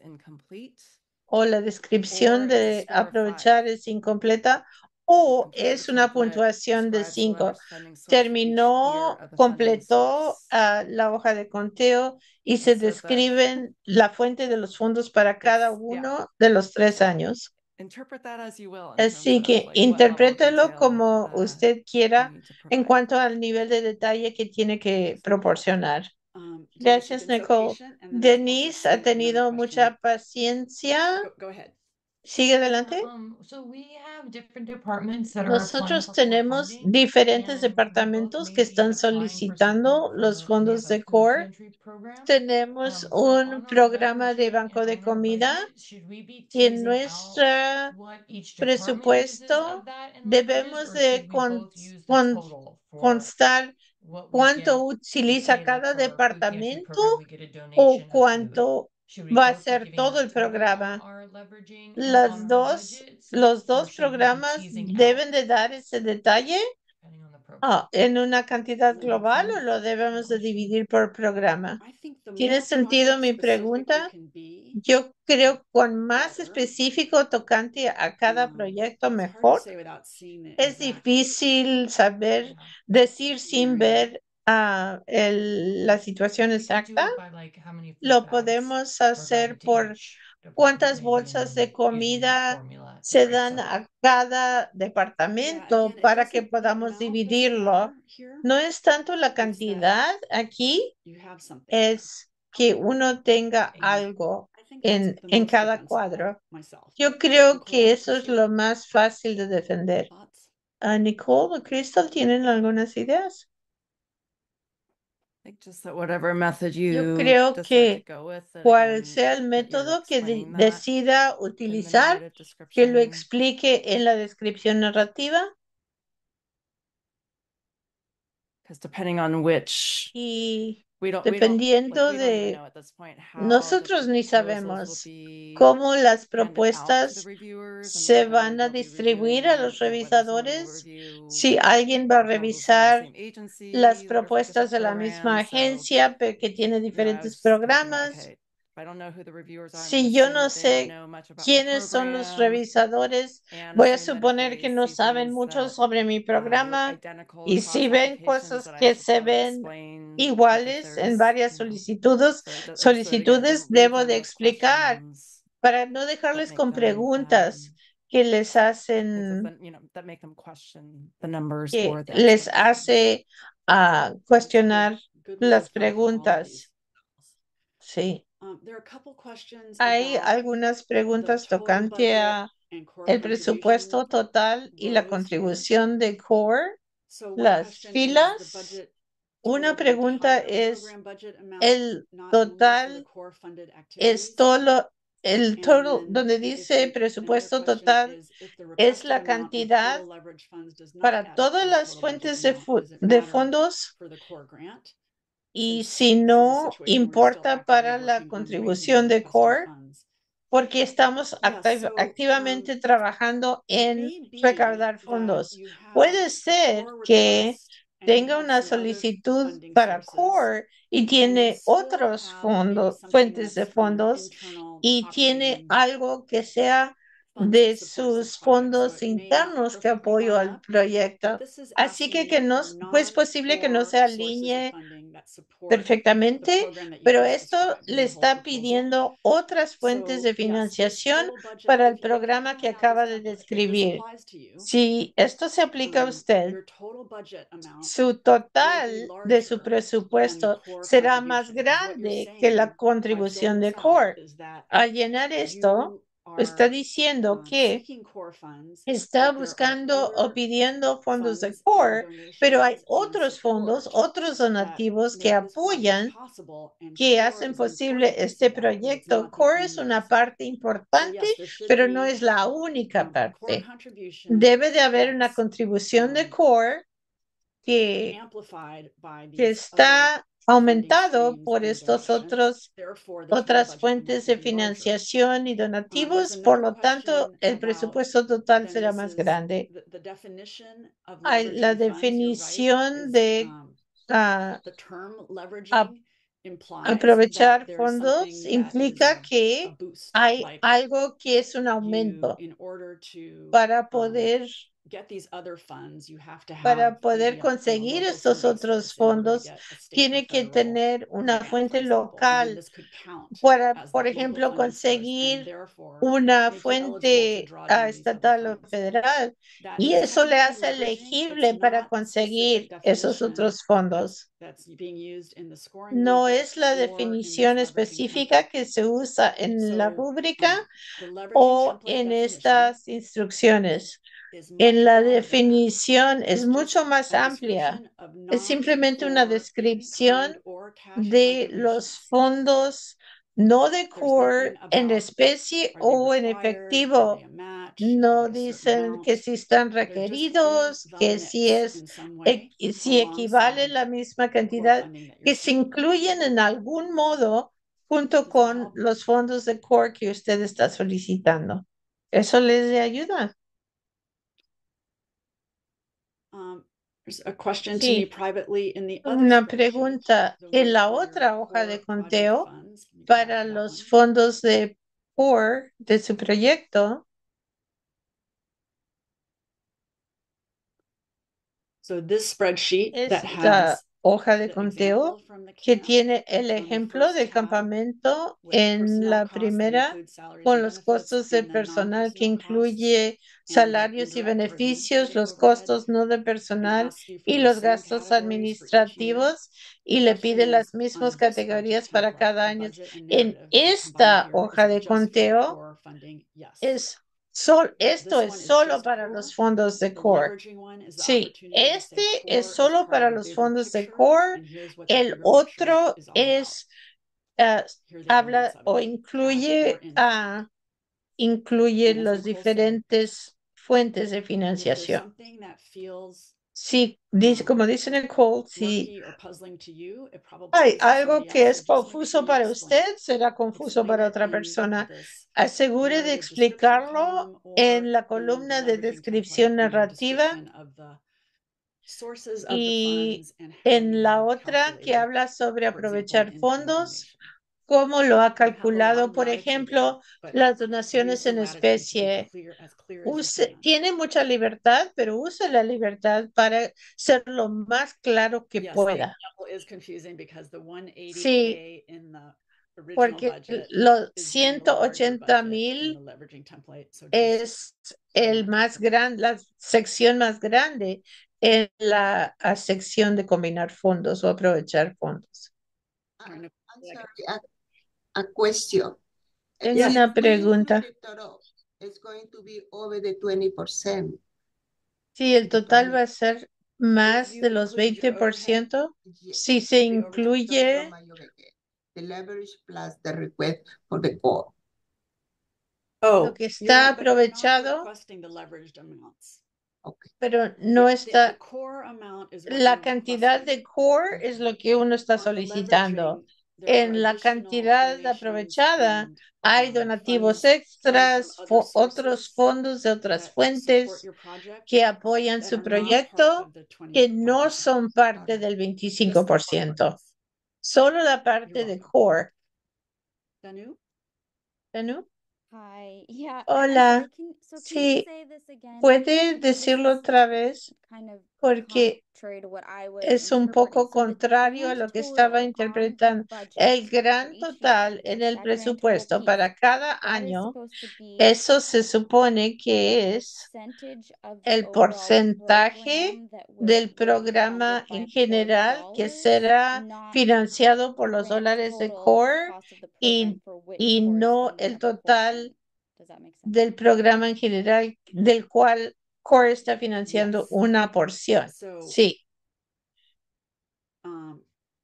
o la descripción de aprovechar es incompleta, o es una puntuación de cinco. Terminó, completó ah, la hoja de conteo y se describen la fuente de los fondos para cada uno de los tres años. Así que interprételo como usted quiera en cuanto al nivel de detalle que tiene que proporcionar. Um, Denise, you've Gracias, been so Nicole. patient, and then I've also Denise seen ha another tenido question. mucha paciencia. Go, go ahead. Sigue adelante. Um, so we have different departments that are applying Nosotros for core tenemos funding, diferentes and we're both departamentos que mainly están applying for solicitando support los for, we have fondos a de food CORE. pantry program. Tenemos Um, so un on our programa de leveraging banco and de on our comida budget, should we be y en teasing nuestro out what each department uses presupuesto of that in leverages, debemos or de should we con- both use the con- total for constar what we cuánto get? So utiliza say like cada for our food pantry departamento program, we get a o donation of food. cuánto Should we va a both be ser giving todo that el total on programa. our leveraging and Las on our dos, budgets, los or dos should we be programas teasing out deben de dar ese detalle depending on the program? ah, en una cantidad Mm, global, o sense? lo debemos de Question? dividir por programa. I think the ¿Tiene more sentido mi project specific we pregunta? can be, Yo creo cuan más better. específico tocante a cada Um, proyecto it's hard to mejor. say without seeing the Es exact difícil saber, Yeah. decir sin scenario. ver ah, el- la situación We could do exacta. it by like how many food Lo bags podemos are hacer going to por each department, cuántas maybe, and bolsas then de using that comida formula to se break dan stuff a up. cada Yeah, departamento again, it para que doesn't, the podamos amount doesn't dividirlo. matter here. No es tanto la It's that cantidad aquí, you have something there. es que uno tenga And algo I think that's en, the en most cada defensible cuadro. myself. Yo creo Nicole, que eso es lo Crystal, más fácil de defender. thoughts? Ah, Nicole o Crystal, ¿tienen algunas ideas? I think just that whatever method Yo you creo decide to que go with, that cual again, sea el that you're método que de- explaining that decida in the utilizar, narrative que lo description. explique en la descripción narrativa. Because depending on which Y we don't, we don't, like, dependiendo we don't even de know at this point how the nosotros ni proposals sabemos will be cómo las handed out to the propuestas reviewers, and se whether van a they'll be distribuir a reviewing, los you know, whether someone will revisadores, review si alguien va a proposals from the revisar same agency las that are focused propuestas on de la misma programs. So, agencia pe- que tiene you know, I was diferentes just thinking about, programas. okay, if I don't know who the reviewers are, I'm Si gonna yo assume no that they don't sé know much about my quiénes son los program, revisadores, and voy a assume that if suponer que they no see saben things mucho that sobre mi uh, look programa, identical y across si ven applications, cosas that I que should se probably ven explain that if iguales en there's, varias you know, solicitudes, so, it do- so that, again, it solicitudes, doesn't leave debo them de with explicar questions para no that dejarles make con them, preguntas um, que les make hacen, them, you know, that make them question the numbers que or the les explanations. hace ah, cuestionar Good way las of clarifying all of preguntas. these. Sí. Um, there are a couple questions Hay about algunas the preguntas total tocante budget a and core el contribution presupuesto total y la rows here. contribución de core, So one las question is the filas. budget Una total the pregunta entire es program budget amount, el not only for the total, core funded es activities. todo lo- el And total, then donde if dice the, another presupuesto question total, is if the es requested la amount on cantidad total leverage funds does not para add up todas to the las total budget fuentes de, amount, fu- does it de matter fondos, for the core grant? y Since si this is a no situation where we're still importa actively para la working on raising contribución and de requesting core, funds. porque estamos Yeah, activ- so um, activamente trabajando it en may be recaudar that fondos. you have Puede a ser core que request and you tenga have una some other solicitud funding para sources, core y and you tiene still otros have maybe fondos, something fuentes de that's from your fondos, internal y tiene operating algo que sea funds de that supports the sus project. So fondos it may not internos que perfectly apoyo line al up, but proyecto. this is Así que, asking que no, for pues posible que no non-core se sources of alinee funding that support the perfectamente, program that you pero just esto described in le the whole está proposal. pidiendo otras fuentes So de yes, this financiación total budget, para el if, if you're programa que filling out acaba this de template, if this describir. applies to you, Si esto se aplica a um, usted, your total budget amount su will be total de su larger than the presupuesto core será más contribution. 'Cause what you're grande que la saying by contribución filling de this out core. is that Al llenar esto, you está are diciendo uh, que seeking core funds, está but there are buscando o other pidiendo fondos de funds and core, pero hay donations and otros fondos, support otros that donativos que make this project apoyan, possible, and que core hacen is an posible important piece este of that, but it's proyecto. not the Core es only una piece of it. parte So importante, yes, there should pero no be es la única um, a core parte. contribution Debe de haber una that's contribución de um, core que, amplified by que these other está funding aumentado streams por and estos donations. otros Therefore, the total otras budget fuentes amount de will be larger. financiación y Um, there's donativos, por another lo tanto, question el about presupuesto total será then más this is grande. the, the definition of Ay, la leveraging funds, you're right, definición is de um, ah, the term ap- leveraging implies aprovechar that there's fondos something that is implica a, a que boost, hay like algo que es un you, aumento. in order to Para um, poder, get these other funds, you have to have para poder maybe a, you know, conseguir local estos funding otros source in order to fondos, get a state or tiene que federal tener una grant, for fuente example, and then local this could count para, as por that local ejemplo, funding source, and conseguir therefore una make you eligible to fuente draw ah, down these other estatal o funds. federal That y is eso le technically hace leveraging. elegible It's para not a specific conseguir esos definition otros that's fondos. that's being used in the scoring No rubric es la or in this definición leveraging específica template. que se usa en la So rúbrica um, the leveraging o template en definition estas instrucciones. is much En la broader than that. definición es It's mucho just más a amplia. description of Es simplemente una non-core descripción in-kind or cash de los contributions. fondos no de There's core nothing en about especie are they o en required, are efectivo. they a match, No are they a certain dicen que amount. si están They're just in requeridos, the que si mix es in some e- way si equivale alongside la misma the core cantidad, funding that you're que se seeking. incluyen en algún modo junto Does that con help? los fondos de core que usted está solicitando. ¿Eso les de ayuda? Um, there's a question to me Sí. privately in the other Una spreadsheet. pregunta. The En one la for your otra hoja de core project conteo funds. Let me go back para to that los one. fondos de core de su proyecto, So this spreadsheet that esta has hoja de the conteo example from the que camp tiene el on the ejemplo first del tab campamento with en personnel la costs that primera include salaries con and los benefits, costos de and then personal que non-personnel costs incluye and the salarios y indirect or beneficios, administrative los overhead, costos no de and personal asks you for y those los same gastos categories for each year. administrativos y The le question pide las is, on mismas this spreadsheet categorías para template, cada the año. budget and En narrative that are combined esta here, is hoja it de just for conteo core funding? Yes. es sol, esto This es one is solo just para core. los fondos de The core. leveraging one is the Sí, opportunity to este say core es is solo part para of a los bigger fondos de picture, core. and here's what that El bigger picture otro is all about. es ah, Here are the elements habla of o it, cash or incluye in kind. ah, incluye And as las Nicole said, diferentes fuentes de if there's financiación. something that feels Sí, dice, um, como dice Nicole, si murky or puzzling to you, it probably hay is to algo somebody que else. es So just make sure confuso you para explain usted, it. será confuso Explain para it otra in persona. this Asegure de narrative description explicarlo column en or la in the columna de leveraging template descripción under narrativa description of the sources of the y funds and how en you la have otra que calculated, habla sobre for example, aprovechar in-kind fondos, donation. cómo lo ha You have a lot calculado, of por latitude there, ejemplo, but las use donaciones the en latitude to be especie. clear, as clear as you Use, can. tiene mucha libertad, pero use la libertad para ser lo más claro que Yes, the pueda. example is confusing because the one eighty Sí, K in the original porque budget los is then the ciento larger ochenta budget in mil the leveraging template. So just es so el that más is grande, la sección más grande en la a sección de combinar fondos o aprovechar fondos. trying to I'm like sorry, a, a question. Tengo Yes. una If we pregunta. include the total, it's going to be over the twenty percent. Si el total va a ser más you de los include your veinte por ciento, Yes. si se The overhead. incluye The leverage plus the request for the core. Oh, lo que you're está not- but you're not aprovechado, requesting the leveraged amounts. Okay. pero no Yeah, the- está, the core amount is what la you're cantidad requesting. de core es lo que uno está On the solicitando. leveraging, there are En la additional cantidad donations aprovechada and, hay um, donativos funds extras, from other fo- otros sources fondos de otras that support fuentes your project que apoyan that su are not part proyecto, of the que twenty-five no percent. son parte Alright. del Just veinticinco the por core ciento. funds. Solo la You're parte de welcome. core. Danu? ¿Tanu? Hi. Yeah. I- I'm Hola. sorry. Can, so can you Sí, say this again? ¿puede Because this decirlo is otra vez? kind of Porque contrary to what I was es un interpreting. poco So the contrario a grand lo que estaba total on the interpretando. budget El for gran each total year, en el that grand total presupuesto piece, para cada that is año, supposed to be eso se supone que es percentage of the el overall porcentaje program that will, del will be programa funded en by core general que dollars, será not financiado por the los grand dólares de total core cost of the program y, for which y core is no funding el a total portion. Does that make sense? del programa en general del cual core está financiando Yes. una porción. So, Sí. um,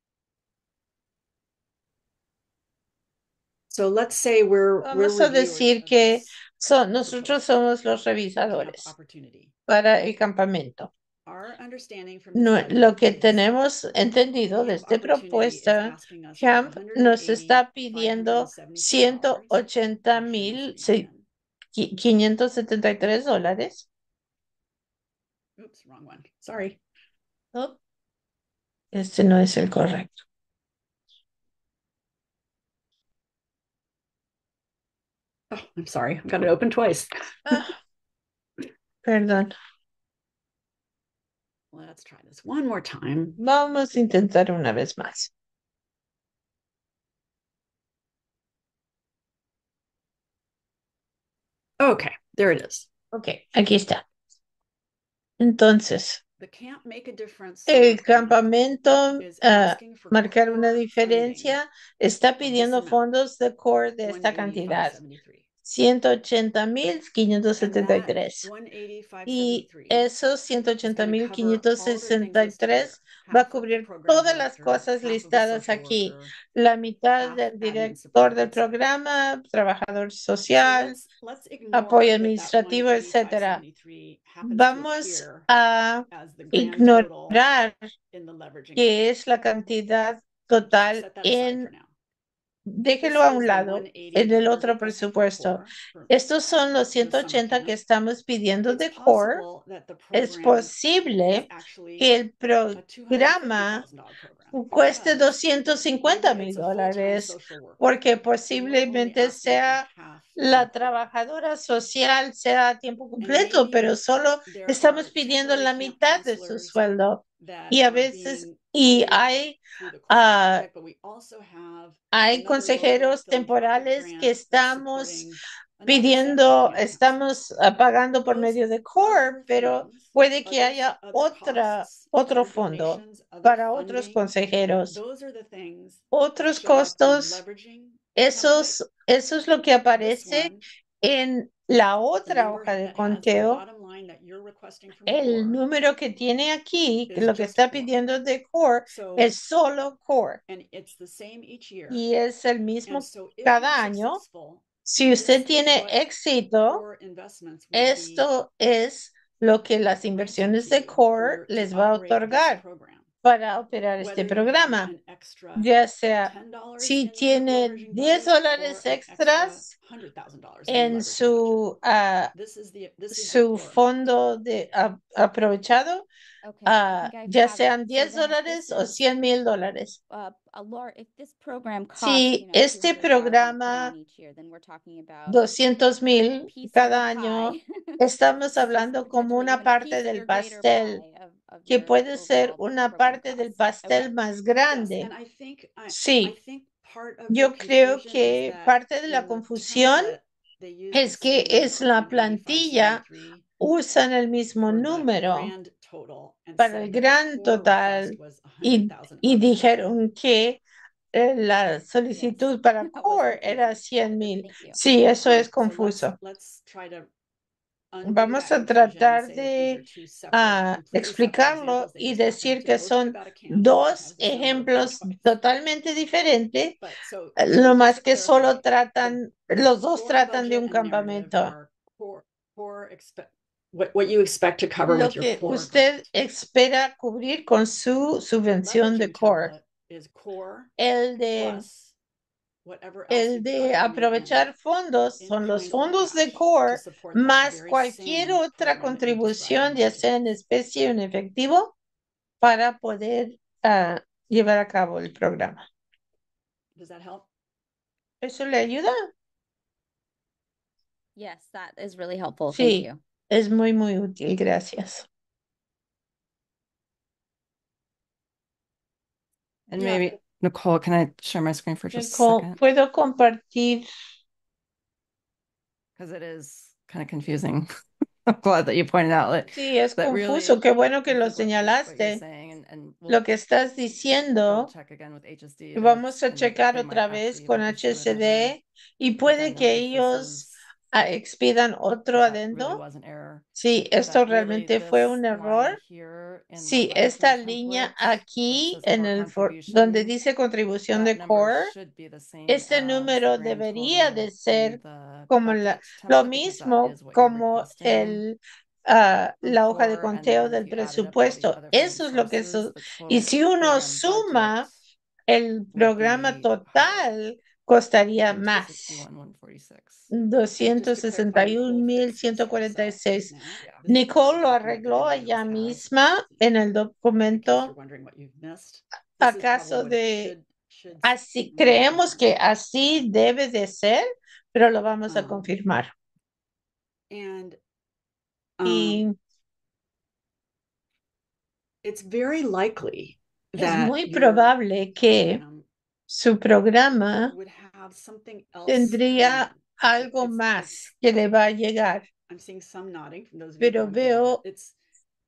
so let's say we're, we're Vamos a reviewers decir of que this son, nosotros proposal, somos los camp revisadores opportunity. para el campamento. No, lo que tenemos entendido de esta propuesta, Camp nos está pidiendo ciento ochenta mil quinientos setenta y tres dólares. Oops, wrong one. Sorry. Oh, este no es el correcto. Oh, I'm sorry. I've got it open twice. Ah, perdón. Let's try this one more time. Vamos a intentar una vez más. Okay, there it is. Ok, aquí está. Entonces, The Camp Make a Difference el Summer Camp campamento is ah, asking for marcar una core diferencia está funding of this pidiendo amount, fondos de core de esta one eighty-five cantidad, seventy-three. ciento ochenta mil quinientos And setenta y that tres. one eighty-five Y seventy-three esos ciento is ochenta going to mil cover quinientos all the things sesenta y listed here. tres va a Half of the cubrir program todas las director, cosas half of the listadas social aquí. worker, La mitad half del admin director del support, et cetera. programa, trabajador So social, let's let's ignore apoyo that that administrativo, one eighty-five etcétera. seventy-three happens to Vamos appear a as the grand total ignorar in the leveraging que account. es la cantidad Just total set that aside for en, now. déjelo This a is un the lado, one eighty en el that we're otro requesting for presupuesto. core for Estos son los the ciento summer ochenta que camp. estamos pidiendo It's de core. possible that the Es program is posible actually que el a two hundred fifty programa thousand dollar program cueste because doscientos cincuenta maybe mil it's a full-time dólares, social worker porque and we're only posiblemente asking for sea half la of core. trabajadora social, sea a tiempo And completo, maybe pero solo there estamos are pidiendo temporary la camp mitad de su counselors sueldo. that Y a are veces, being y funded hay, through the core ah, project, but we also have hay another local consejeros philanthropic temporales que grant that's estamos supporting another pidiendo, seventy camp counselors. estamos ah, pagando por Those medio de core, other pero funds, puede que other haya other otra, costs, otro other fondo donations, other para otros funding, consejeros, those are the things that otros show up in the costos. leveraging template. Esos, eso es lo que This aparece one, en la the otra number hoja de that has the conteo. bottom line that you're requesting from El core número que tiene aquí, que is lo que just está core. pidiendo de core, So, es solo core. and it's the same each year. Y es el And mismo so if cada you're año. successful, Si this usted is tiene what éxito, core investments would be esto es lo que las granting inversiones to de you for core your to les va a operate this otorgar program. para operar este Whether you have programa, an extra ya sea ten dollars si in your tiene leveraging diez budget or dólares an extra extras one hundred thousand dollars in your en leveraging budget. su, ah, This is the this is the su core amount. fondo de a- aprovechado, Okay, I ah, think I ya have it. sean So diez then if dólares this o is cien mil dólares. uh, a lar if this program costs, Si you know, este two hundred thousand to put programa on each year, then we're talking about doscientos a mil piece of the cada año, pie. estamos This is hablando como potentially una even a parte piece del or greater pastel, pie of, of que your puede ser overall una program parte del costs. Okay. pastel más Yes, grande. and I think I I Sí, think part of the yo creo confusion is que that parte de la in the confusión template they use the es que same es number, la one eighty-five plantilla, seventy-three, usan el mismo for the número grand total and para said el that the gran core request total was one hundred y, thousand y up front. dijeron que eh, la Yes, solicitud para that was core era confusing. cien mil. Thank you. Sí, eso All es right, so let's confuso. let's try to undo Vamos that a confusion and tratar say that these are de two separate, ah, completely separate explicarlo examples. They y just happen decir to que both be son about a camp that dos has the same number of ejemplos projects. totalmente diferentes, But so eh, so lo just más to que solo clarify, the tratan, los dos core tratan de budget un and narrative campamento. are core core expect what what you expect to cover Lo with your que core usted budget. espera cubrir con su subvención de Leveraging core. template is core El de, plus whatever else el you've de got coming in aprovechar fondos in son los kind or fondos de cash to core support that más very cualquier same otra program that you contribución, described. ya sea en especie o en efectivo, para poder ah, llevar a cabo el programa. Does that help? ¿Eso le ayuda? Yes, that is really helpful. Thank Sí, you. es muy, muy útil. Gracias. And Yeah. maybe, Nicole, can I share my screen for just a Nicole, second? ¿puedo compartir? Because it is kind of confusing. I'm glad that you pointed out it. Sí, es But confuso. really, Qué bueno que I lo think what you're, what you're señalaste. saying, and, and we'll Lo que estás double diciendo, check again with H S D. y to vamos a kind of- checar they might otra vez actually con even issue it as a- H S D y addendum puede que if this ellos is- ah, expidan otro if that really adendo. was an error. Sí, But esto really realmente fue this un line error. here in the Sí, esta leveraging línea template, where aquí it says en core el for- donde contribution, dice contribución that de number core, should be the same este as the número grand debería total de in ser the como la, bucket lo template, because that mismo is what you're como requesting. el ah, for la hoja de core, and conteo then del if you added up all these presupuesto. other Eso es funding lo que sources, su- the y total si uno program suma, budget el would programa be total costaría two más. sixty-one, one forty-six. doscientos sesenta y un mil ciento cuarenta y seis. Nicole lo arregló ella misma en el documento. ¿Acaso de así creemos que así debe de ser? Pero lo vamos a Um, confirmar. And Y um, it's very likely es that muy your probable que program su programa would have something else tendría coming. algo It's- más it's- que le va a llegar. I'm seeing some nodding from those of you who Pero haven't heard veo it. It's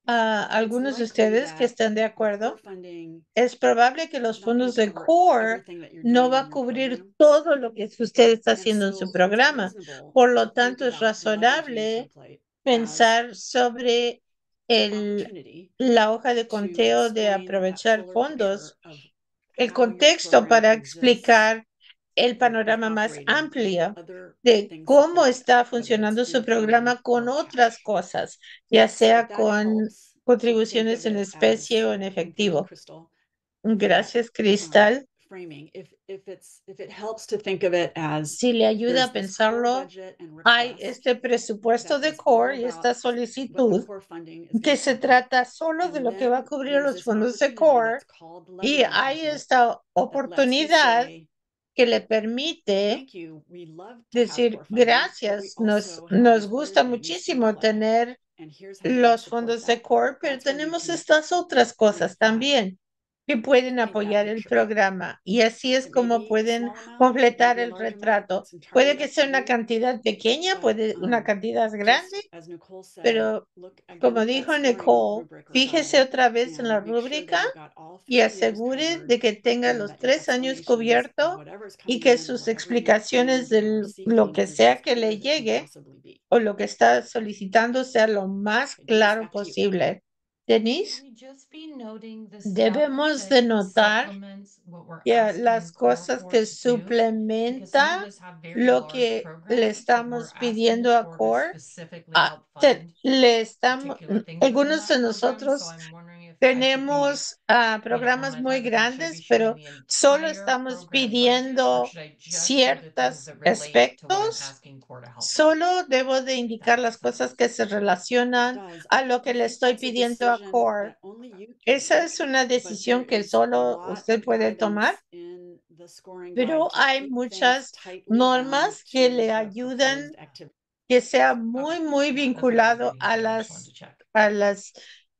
a it's algunos de likely ustedes que that están de the acuerdo. core funding Es probable que is los not gonna fondos de cover core everything that you're no doing va in a your cubrir program. todo lo que usted está And haciendo en so su it's programa. reasonable Por to lo think tanto, es about the leveraging razonable template as pensar sobre el, opportunity la hoja de to conteo de explain that aprovechar fuller fondos, picture of el how your contexto program para exists explicar el and is panorama más operating with amplio other de things cómo supporting it, está whether it's funcionando su food funding programa con or otras cash. cosas, ya So sea if that con helps to think contribuciones of en it especie as, o en thank you, efectivo. Crystal, Gracias, um, Cristal. framing. If if it's if it helps to think of it as Si le ayuda there's a this core pensarlo, budget and hay request este presupuesto that de is all core y about esta what the solicitud core funding is que going to se cover. trata solo de And lo que va a then cubrir there's los this fondos de opportunity core that's called the y leveraging hay template esta that lets you oportunidad say, que le permite thank you, we love to have decir core funding, but we gracias, nos, also have nos these gusta other things muchísimo in play, tener and here's how we would los support fondos de that. core, pero That's where you tenemos can estas otras cosas use that también que pueden paint that apoyar el picture. programa y así es It may como be a pueden small amount, it may completar be a el large amount, retrato. that's entirely Puede que up sea to una you, cantidad pequeña, but puede una um, cantidad just grande, as Nicole said, pero look again como at that dijo scoring Nicole, rubric or fíjese guide otra vez en la and make sure rúbrica that you've got all y three years asegure covered de que tenga and los that your tres años explanations of cubiertos whatever's y coming que in and sus whatever you explicaciones plan de on lo receiving que is as sea que clear le as it can llegue possibly be. o lo que está solicitando sea lo más Okay, Denise, claro back to you. posible. Denise, Should we just be noting the stuff debemos that de notar supplements what we're que asking las core cosas for que to do? Because some of suplementa us have very lo large que le programs, but we're estamos asking pidiendo a core to core, specifically ah, help te- fund le estamos, particular things within algunos that de program. So nosotros I'm wondering if I should be, tenemos ah, you know, on programas my muy type of thing, should I be grandes, showing pero the solo entire estamos program budget, or pidiendo should I just show the things ciertos that relate to what I'm aspectos. asking core to help with? Solo debo de That indicar makes las cosas sense. que se It relacionan does. a I, lo que I le think estoy that's a pidiendo a decision core. that only you can Esa make, es una but there decisión que is a solo lot usted of puede tomar, guidance in the scoring guide pero to hay keep things muchas tightly bound normas que to le the ayudan proposed activity. que sea muy, Okay, muy yeah, that's what I was vinculado reading, a so I just wanted to las, check. a las,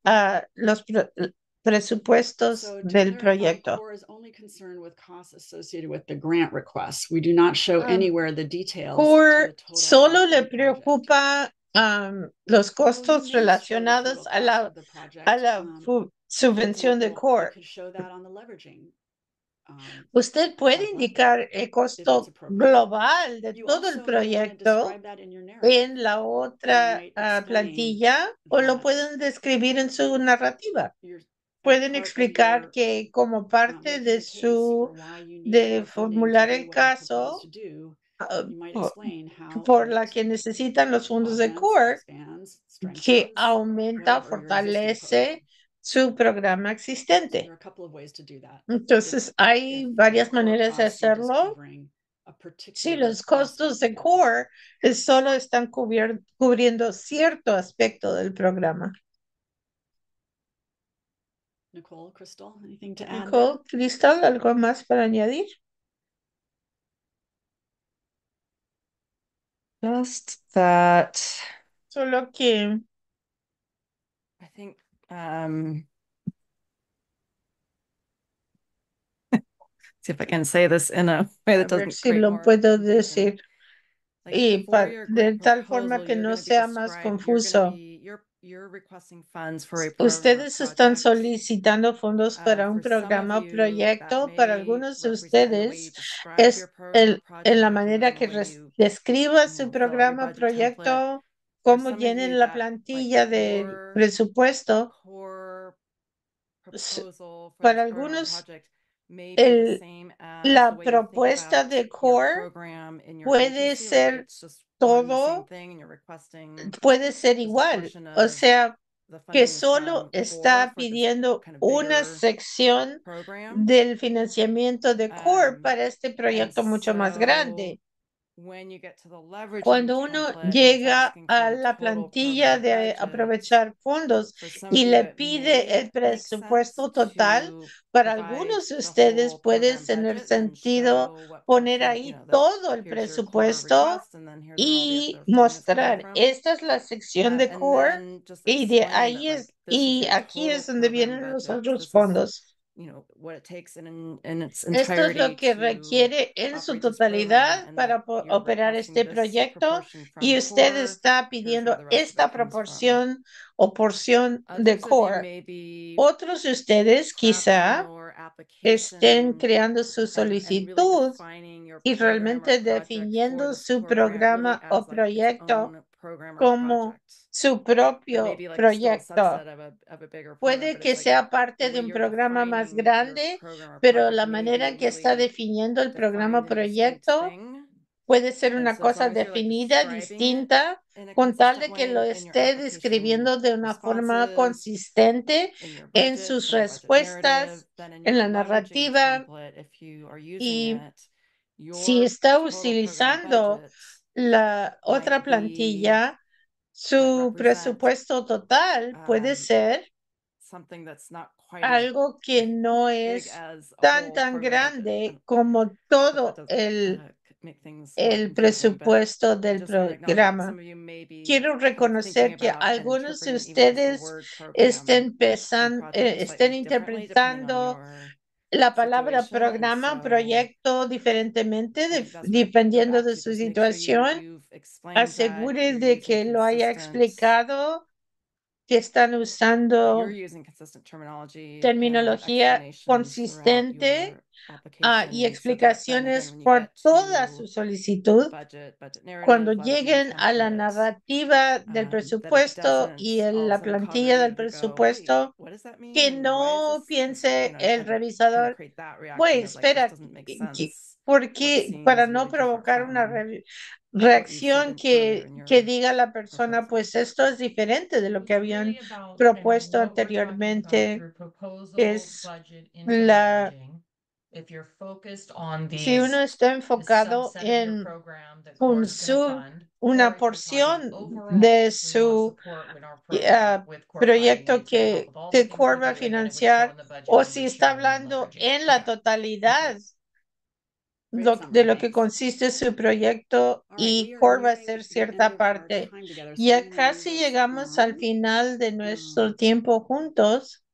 a los pre- presupuestos So to del clarify, proyecto. core is only concerned with costs associated with the grant requests. We do not show Um, anywhere the details to Core the total solo cost of le the project. preocupa um, los Although you costos may show the relacionados total a cost la, of the a project, la um, fu- for subvención de example, you Core. could show that on the leveraging um, Usted puede template indicar el if it's costo appropriate. global de You todo el also may want to proyecto describe that in your narrative. en la You otra might ah, explain plantilla o lo that pueden describir en su narrativa. your as Pueden part of explicar your que como um, parte making de a case su for why you need de core funding to formular do el what you propose caso to do, ah, you might por, explain how por it la que necesitan los fondos de augments, Core, expands, que strengthens aumenta o whatever your existing program. fortalece su programa So existente. there are a couple of ways to do that. If, Entonces, hay if the varias core maneras de costs are just hacerlo. covering a Si particular los costos aspect of de the program. Core eh, solo están cubier- cubriendo cierto aspecto del programa. Nicole, Crystal, anything to add? Nicole, Cristal, ¿algo más para añadir? Just that Solo que I think um see if I can say this in a way a that ver doesn't si create lo more puedo confusion. decir Like y for pa- your de grant tal forma proposal, que you're no going to be sea más described, you're going to confuso. be you're you're requesting funds for a program or Ustedes están project. solicitando fondos Uh, para un for some of programa o you, that proyecto. Para may algunos de represent in the way you ustedes describe your es program or el, en la project, manera and the que way res- you, describa you su know, fill out your programa o budget template. proyecto, For cómo some of llenen you, la that like plantilla de your presupuesto. core S- proposal for Para this program or algunos project may be the el, same as la the way you think propuesta about de your core program in your puede agency. Like, ser it's just one and the same todo, thing, and you're requesting puede ser just a igual. portion O of sea, the que funding solo from core está for this pidiendo kind of una bigger sección program. del financiamiento de core Um, para este and proyecto mucho más so grande. when you get to the leveraging Cuando uno template and it's llega asking for a the la total plantilla program de budget, aprovechar fondos for some of y you, le it pide may el make sense presupuesto total, to para provide algunos de the ustedes whole puede program tener budget and then sentido show what poner portion, you ahí know, that todo el here's your core presupuesto request, and then here's where all the y other funding is coming mostrar, from. esta es la sección Um, de and core then just y de explain ahí that, es, like, this is y your aquí total es donde program vienen los budget. otros This is, fondos. you know, what it takes in, in its Esto es lo entirety que to requiere en su operate this program, totalidad and that para po- you're operar requesting este this proyecto proportion y from usted core. está Here's where pidiendo the rest of it esta comes from. proporción o porción de Others of you core. may be Otros de ustedes crafting quizá your estén application creando su and, and really solicitud defining your y program or realmente project for definiendo this su core grant really programa as o like its proyecto own program or como project. su That may propio be like still a proyecto. subset of a, of a bigger program, Puede but que it's like sea the parte de way un you're programa más defining your grande, program or pero project la may manera be en que está really definiendo el programa o defined and distinct proyecto thing. puede ser And una so as cosa long as you're like definida, describing it distinta, in a con tal consistent de que way lo in your esté application describiendo de una forma responses, consistente in your en budget, sus in your budget narrative, respuestas, then in en your la leveraging narrativa. template, if you are using Y it, si your está total program utilizando budget la otra might be plantilla, might su represent presupuesto total puede um, ser something that's not quite as algo que no big es as a tan whole tan program budget. grande And como hope that todo doesn't el, uh, make things more el confusing, but presupuesto I del just want to acknowledge that some programa. of you may be Quiero kind of thinking reconocer que about and algunos de interpreting even just the ustedes word program estén, and pesan- project eh, slightly estén differently depending on interpretando your la palabra situation. And programa, so proyecto diferentemente I de- think that's what I go dependiendo back de to. su Just make sure you, situación. you've explained that Asegure you're de using que lo haya consistent, explicado, que están that usando you're using consistent terminology and terminología explanations throughout consistente your ah, y application, so that then again, explicaciones when you por get toda to su solicitud. budget, budget Cuando narrative, leveraging lleguen a la template, narrativa del um, that it presupuesto y doesn't el- all of la a sudden cause plantilla del everybody to go, wait, presupuesto, what does that mean? que And why is no this? 'Cause, you piense know, el kind of, kind of revisador, create that reaction güey, of like, this espera, doesn't make que- sense. que- What porque para seems no really different provocar una from re- what you said reacción in earlier que, in que your diga la persona, proposal. pues esto es diferente de lo So que it's habían really about kind of propuesto what we're talking about anteriormente. through proposal, Es budget, into la, leveraging. If you're focused on si uno these, está this enfocado subset of your en program that un core is going to sub, fund, una or if you're talking porción overall, de we want su support with our y, program ah, with core funding, proyecto it's going to help que, with all the que things Core we va a do, and then it would show financiar, in the budget o and it si would está show in the hablando leveraging. en la Okay. totalidad Great lo- summary, de lo que thanks. consiste su proyecto All right, y we are Core va a nearing ser the cierta end of our parte. time together, so Ya I'm going to casi move us llegamos al on. final de nuestro Um, tiempo juntos.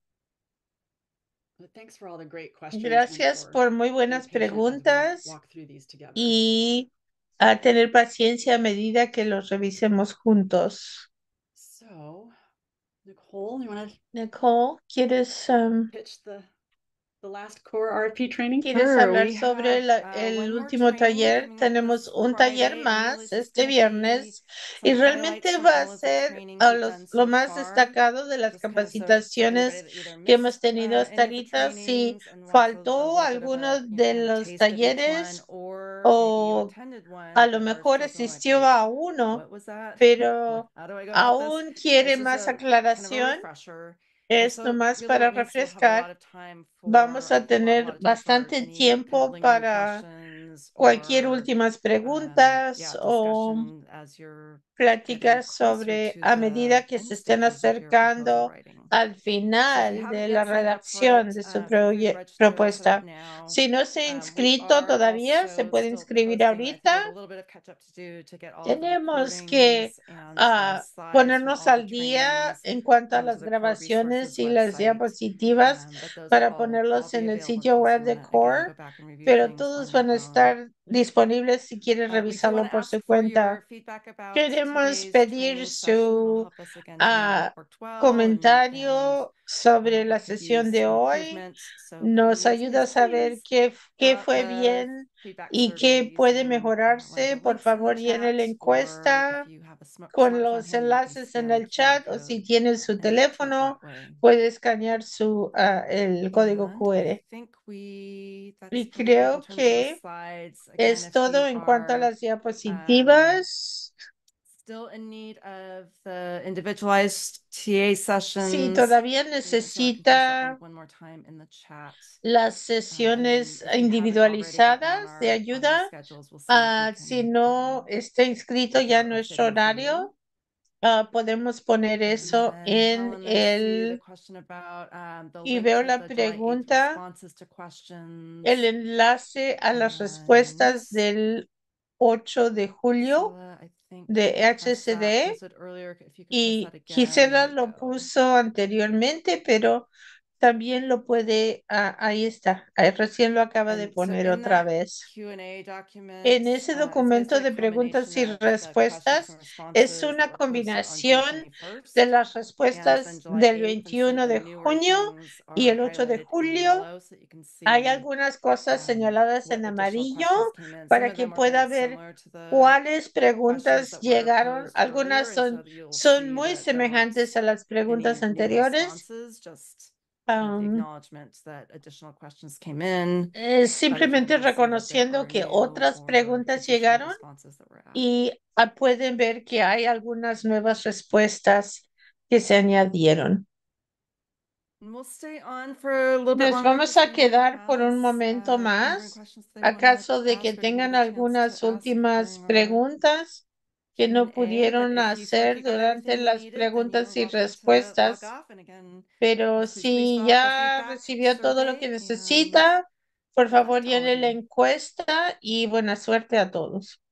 but thanks for all the great questions and Gracias for por muy being buenas patient as we preguntas walk through these together. y a tener paciencia a medida que los revisemos juntos. So, Nicole, you want to Nicole, ¿quieres, um, pitch the the last core R F P training? ¿quieres Sure, hablar we sobre have la- uh, el one more último training taller? coming up Tenemos this un taller Friday, and really más it's just este going to be viernes y some realmente highlights from va a all of the ser trainings a we've los, done lo so más far, destacado de las just kind of so, so anybody capacitaciones that either que hemos missed tenido uh, hasta any of the ahorita. Si trainings and wants a, a faltó little bit of a, algunos you know, de kind of a los taste of each one, talleres or maybe you o attended one a lo but are mejor still feeling like, asistió wait, a uno, what was that? pero How do I go about this? aún quiere This is más a kind of a aclaración. refresher. And Es so nomás really para that means we'll have a refrescar. lot of time Vamos for a a lot, a lot tener of time for bastante any kind of tiempo lingering para questions cualquier or últimas um, preguntas yeah, o discussion as you're getting pláticas closer sobre to a the medida que end se estén stages of your proposal acercando writing. al So if you final haven't de la yet signed up for redacción it, de su uh, feel free to proye- register for that propuesta. now. Si no se ha Um, we inscrito are todavía, se also puede still inscribir posting. I think we ahorita. have a little bit of catch up to do to get all of the Tenemos que recordings and the ah, slides from ponernos all the al día trainings en cuanto a onto las the core resources grabaciones y las website. diapositivas Um, but those will para all, all ponerlos be en el available in sitio case web you de want to, again, Core, go back and review pero things todos on van your a own. estar disponibles si quieres Uh, we do want revisarlo to por ask su for cuenta. your feedback about Queremos today's pedir training session. It'll su help us again to know ah, what worked well and, and comentario sobre uh, la what could sesión use de hoy. improvement. So Nos please, ayuda a please, saber please qué, fill qué out fue the bien y qué puede mejorarse. Por favor, llene la encuesta con los enlaces en el chat, o si tienes su teléfono, puede escanear su, ah, el código Q R. Y creo que es todo en cuanto a las diapositivas. Still in need of the individualized T A sessions. Sí, todavía I think if y'all can post that necesita link one more time in the chat. las Uh, and sesiones if you haven't already individualizadas gotten on de our, on our ayuda. schedules, we'll see what we Ah, can, si no um, está inscrito ya en figure out or nuestro fit in for you. horario, ah, podemos poner eso And en Helen, I see the el... question about um, the Y link veo to la the July eighth pregunta, responses to questions. el enlace a las And respuestas del ocho de julio Gisela, I think, de pressed that, H C D. posted earlier. If you could post Y that again, Gisela there we lo go. puso anteriormente, pero también lo puede, ah, ahí está, ahí recién lo acaba de And so poner in otra that vez. Q and A document, En ese uh, it's documento basically de a preguntas y combination of the questions respuestas and es responses that una were posted on June combinación de twenty-first las and then respuestas July del eighth, and so veintiuno the de newer junio things y are el ocho de highlighted in julio. yellow so that you can Hay see algunas cosas um, señaladas en what additional amarillo questions came in. Some para of que them are pueda very ver similar to the cuáles questions preguntas that were llegaron. posed earlier, Algunas and son, so you'll son see muy that there weren't semejantes a las any preguntas new anteriores. responses, just kind of the Um, acknowledgement that additional questions came in. eh, Other simplemente times you'll see that there reconociendo are que new otras or preguntas additional llegaron responses that were added. y ah, pueden ver que hay algunas nuevas respuestas que se añadieron. And we'll stay on for a little bit Nos longer vamos if a anyone quedar por un has momento uh, lingering más, questions they a want to caso de que ask or didn't tengan get a chance algunas to ask últimas during our preguntas que Q no and A. But pudieron if you feel like hacer you got durante everything you las needed, then you preguntas are y welcome to log respuestas. off. And again, Pero please, please, please si fill out the ya feedback recibió todo lo que survey, and necesita, por good luck favor to all of llene la you. encuesta y buena suerte a todos.